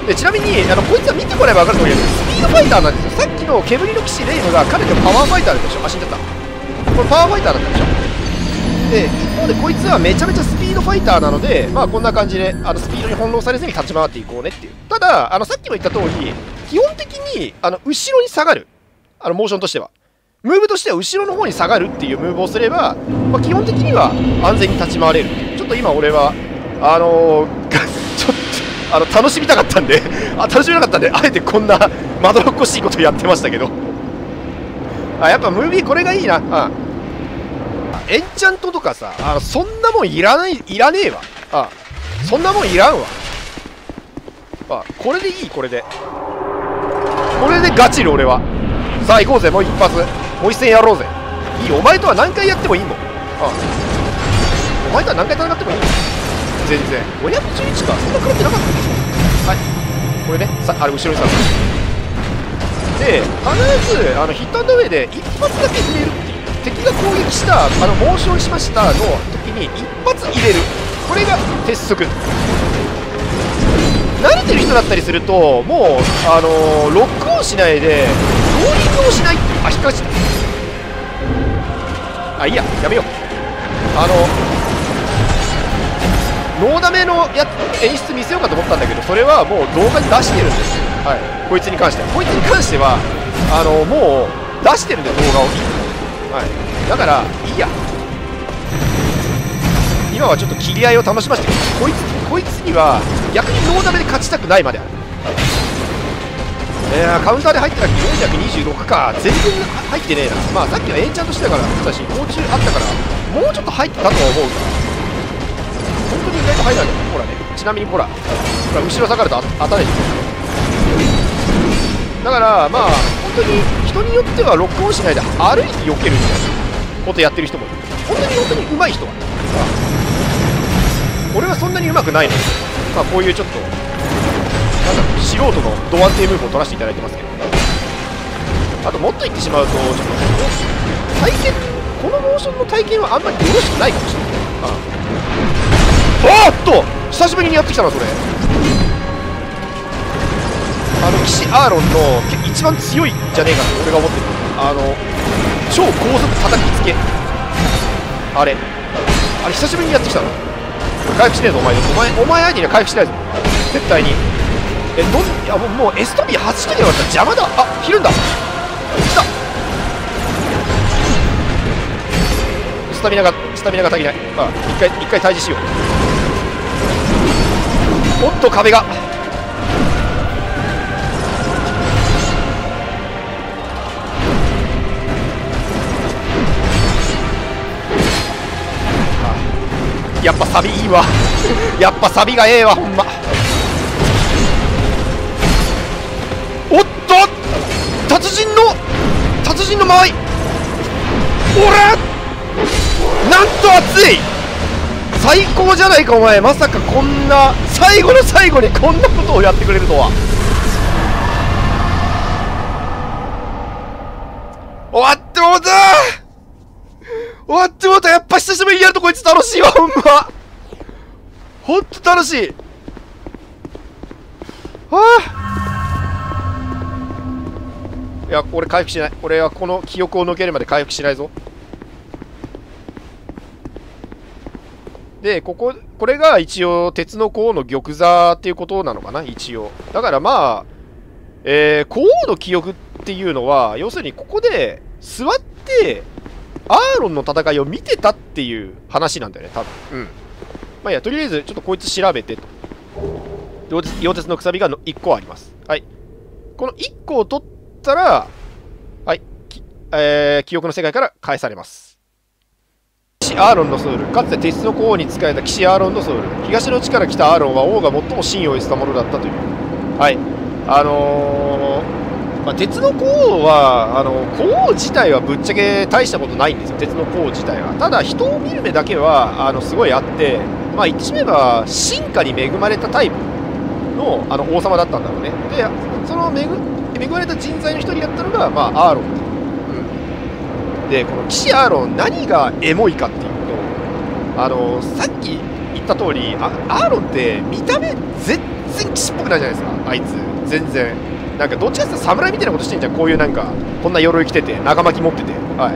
でちなみにあのこいつは見てもらえば分かると思うんだけど、スピードファイターなんですよ。さっきの煙の騎士レイムが彼のパワーファイターだったでしょ。あ、死んじゃった。これパワーファイターだったでしょ。で一方でこいつはめちゃめちゃスピードファイターなので、まあこんな感じであのスピードに翻弄されずに立ち回っていこうねっていう。ただあのさっきも言った通り、基本的にあの後ろに下がる、あのモーションとしてはムーブとしては後ろの方に下がるっていうムーブをすれば、まあ、基本的には安全に立ち回れる。ちょっと今俺はあのー、ちょっとあの楽しみたかったんであ楽しみたかったんであえてこんなまどろっこしいことやってましたけどあやっぱムービーこれがいいな。あエンチャントとかさ、あのそんなもんいらない、いらねえわ。あそんなもんいらんわ。あこれでいい、これでこれでガチる俺は。さあ行こうぜ、もう一発、もう一戦やろうぜ。いい、お前とは何回やってもいいもん。ああお前とは何回戦ってもいいもん。全然ごひゃくじゅういちか、そんな食らってなかったでしょ。はいこれね、さあれ後ろにさで必ずあのヒットアンドウェイで一発だけ入れるっていう、敵が攻撃したあのモーションしましたの時に一発入れる、これが鉄則。慣れてる人だったりするともうあのー、ロックオンしないでローリングをしないっていう。あ引っかかっちゃった。あいいややめよう。あのノーダメのや演出見せようかと思ったんだけど、それはもう動画に出してるんですよ。はいこいつに関してはこいつに関してはあのもう出してるんで動画を。はいだからいいや、今はちょっと切り合いを楽しませてこいつこいつには逆にノーダメで勝ちたくないまである。いやーカウンターで入ったらよんひゃくにじゅうろくか、全然入ってねえな。まあさっきはエンチャントしてたからだし甲虫あったからもうちょっと入ってたとは思うが、本当に意外と入らない。ほらね、ちなみにほらほら後ろ下がると当たるでしょ。だからまあ本当に人によってはロックオンしないで歩いて避けるみたいなことやってる人もいる。本当に本当に上手い人は、俺はそんなに上手くないので、まあこういうちょっとなんだろう素人のド安定ムーブを取らせていただいてますけど、あともっと言ってしまうとちょっと体験このモーションの体験はあんまりよろしくないかもしれない。ああっと久しぶりにやってきたなそれ。あの騎士アーロンの一番強いんじゃねえかって俺が思ってる。あの超高速叩きつけ、あれあれ久しぶりにやってきたの。回復しねえぞお前。お前お前相手には回復しないぞ絶対に。えどんいやもうもうエストビーはちとで言われたら邪魔だ。あひるんだ。来た。スタミナがスタミナが足りない。あ一回一回退治しよう。おっと壁がやっぱサビいいわやっぱサビがええわほんま。おっと達人の達人の間合い、おらなんと熱い最高じゃないかお前。まさかこんな最後の最後にこんなことをやってくれるとは。終わってもうた終わってもうた。やっぱ久しぶりにやるとこいつ楽しいわほんま。ほんと楽しい。はあいや俺回復しない。俺はこの記憶を抜けるまで回復しないぞ。でこここれが一応鉄の甲の玉座っていうことなのかな一応。だからまあえー、皇王の記憶っていうのは要するにここで座ってアーロンの戦いを見てたっていう話なんだよね多分。うんまあいやとりあえずちょっとこいつ調べてと。溶鉄のくさびがのいっこあります。はいこのいっこを取ったらはい、えー、記憶の世界から返されます。騎士アーロンのソウル、かつて鉄の皇王に仕えた騎士アーロンのソウル。東の地から来たアーロンは王が最も信用したものだったという。はいあのー、まあ、鉄の皇王はあの皇王自体はぶっちゃけ大したことないんですよ鉄の皇王自体は。ただ人を見る目だけはあのすごいあって、まあ言ってしまえば進化に恵まれたタイプの、あの王様だったんだろうね。でその恵恵まれた人材の一人だったのが、まあ、アーロン、うん、でこの騎士アーロン何がエモいかっていうとあのさっき言った通りあアーロンって見た目全然騎士っぽくないじゃないですか、あいつ。全然なんかどっちかっていうと侍みたいなことしてんじゃん、こういうなんかこんな鎧着てて長巻き持ってて。はい、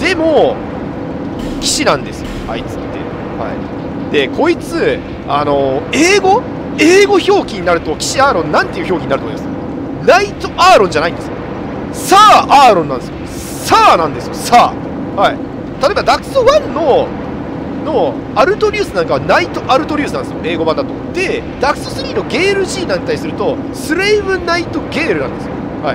でも騎士なんですよあいつって。はい、でこいつあの英語英語表記になると騎士アーロンなんていう表記になると思います？ナイトアーロンじゃないんですよ。サーアーロンなんですよ。サーなんですよ、サー。はい、例えばダクソワンののアルトリウスなんかはナイトアルトリウスなんですよ、英語版だと。でダクソスリーのゲール G なんてするとスレイブナイトゲールなんですよ。はい、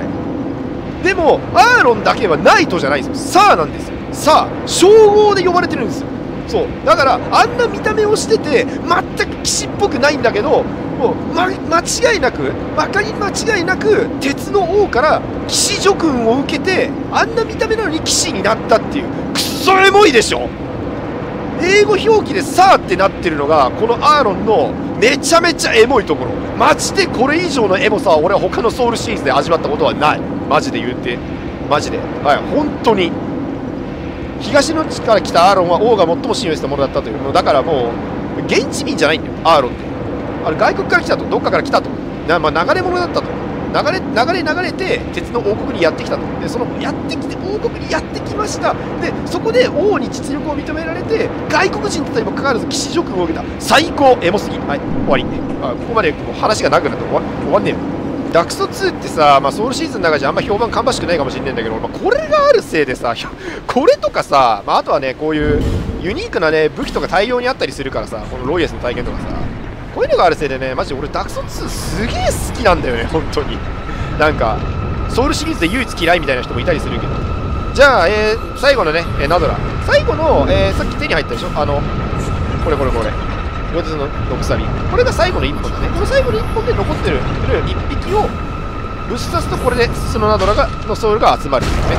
でもアーロンだけはナイトじゃないんですよ、サーなんですよ。サー称号で呼ばれてるんですよ。そうだからあんな見た目をしてて全く騎士っぽくないんだけど、もう、ま、間違いなくまかり間違いなく鉄の王から騎士叙勲を受けてあんな見た目なのに騎士になったっていう、くっそエモいでしょ。英語表記でサーってなってるのがこのアーロンのめちゃめちゃエモいところ。マジでこれ以上のエモさは俺は他のソウルシリーズで味わったことはない。マジで言うてマジで、はい、本当に東の地から来たアーロンは王が最も信用したものだったという。もうだからもう現地民じゃないんだよアーロンって。あれ外国から来たと、どっかから来たと、な、まあ、流れ物だったと。流れ流れ流れて鉄の王国にやってきたと。でそのやってきて王国にやってきました。でそこで王に実力を認められて外国人だったにもかかわらず騎士叙勲を受けた。最高エモすぎ。はい、終わり。あここまでもう話がなくなって終わ終わんねえよ。ダクソツーってさ、まあ、ソウルシーズンの中じゃあんま評判芳しくないかもしれないんだけど、まあ、これがあるせいでさこれとかさ、まあ、あとはねこういうユニークなね武器とか大量にあったりするからさ、このロイヤスの体験とかさ、こういうのがあるせいでね、マジで俺ダクソツーすげえ好きなんだよね本当に。なんかソウルシリーズで唯一嫌いみたいな人もいたりするけど。じゃあ、えー、最後のね、えー、ナドラ最後の、えー、さっき手に入ったでしょ、あのこれこれこれ両手の毒サビ、これが最後のいっぽんだね。この最後のいっぽんで残ってるいっぴきをぶっ刺すとこれでススノナドラがのソウルが集まるんですね。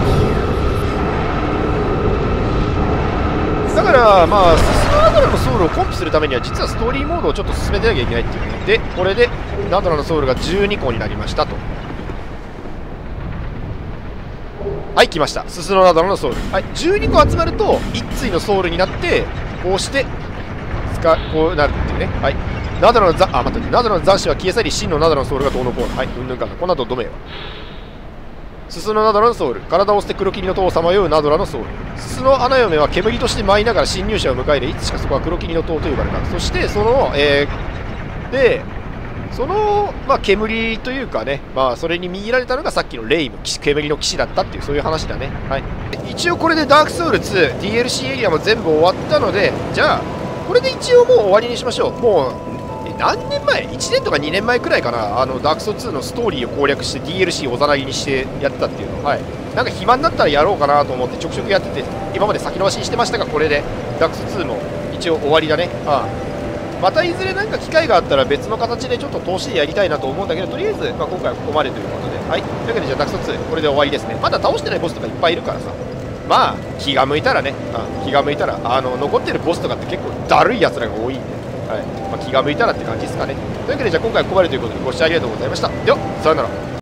だからまあススノナドラのソウルをコンプするためには実はストーリーモードをちょっと進めてなきゃいけないっていうね。でこれでナドラのソウルがじゅうにこになりましたと。はい来ました、ススノナドラのソウル。はい、じゅうにこ集まると一対のソウルになってこうして使こうなるっていうね。はい、ナドラのザあ待ってナドラの残滓は消え去り真のナドラのソウルがどうのこうの。はいうんぬんかんこの後どめよ。ススノナドラのソウル、体を捨て黒霧の塔をさまようナドラのソウル。ススの穴嫁は煙として舞いながら侵入者を迎え入れ、いつしかそこは黒霧の塔と呼ばれた。そしてその、えー、でその、まあ、煙というかね、まあ、それに見入られたのがさっきのレイム煙の騎士だったっていうそういう話だね。はい、一応これでダークソウルツー ディーエルシー エリアも全部終わったので、じゃあこれで一応もう終わりにしましょう。もう何年前 ?いち 年とかにねんまえくらいかな、あのダークソウルツーのストーリーを攻略して ディーエルシー おざなぎにしてやってたっていうの。はい、なんか暇になったらやろうかなと思ってちょくちょくやってて今まで先延ばしにしてましたが、これでダークソウルツーも一応終わりだね。ああまたいずれなんか機会があったら別の形でちょっと通しでやりたいなと思うんだけど、とりあえず、まあ、今回はここまでということで、はい、というわけでじゃあダークソウルツーこれで終わりですね。まだ倒してないボスとかいっぱいいるからさ、まあ気が向いたらね、うん、気が向いたらあの残ってるボスとかって結構だるいやつらが多いんで、はいまあ、気が向いたらって感じですかね。というわけでじゃあ今回はここまでということでご視聴ありがとうございました。ではさよなら。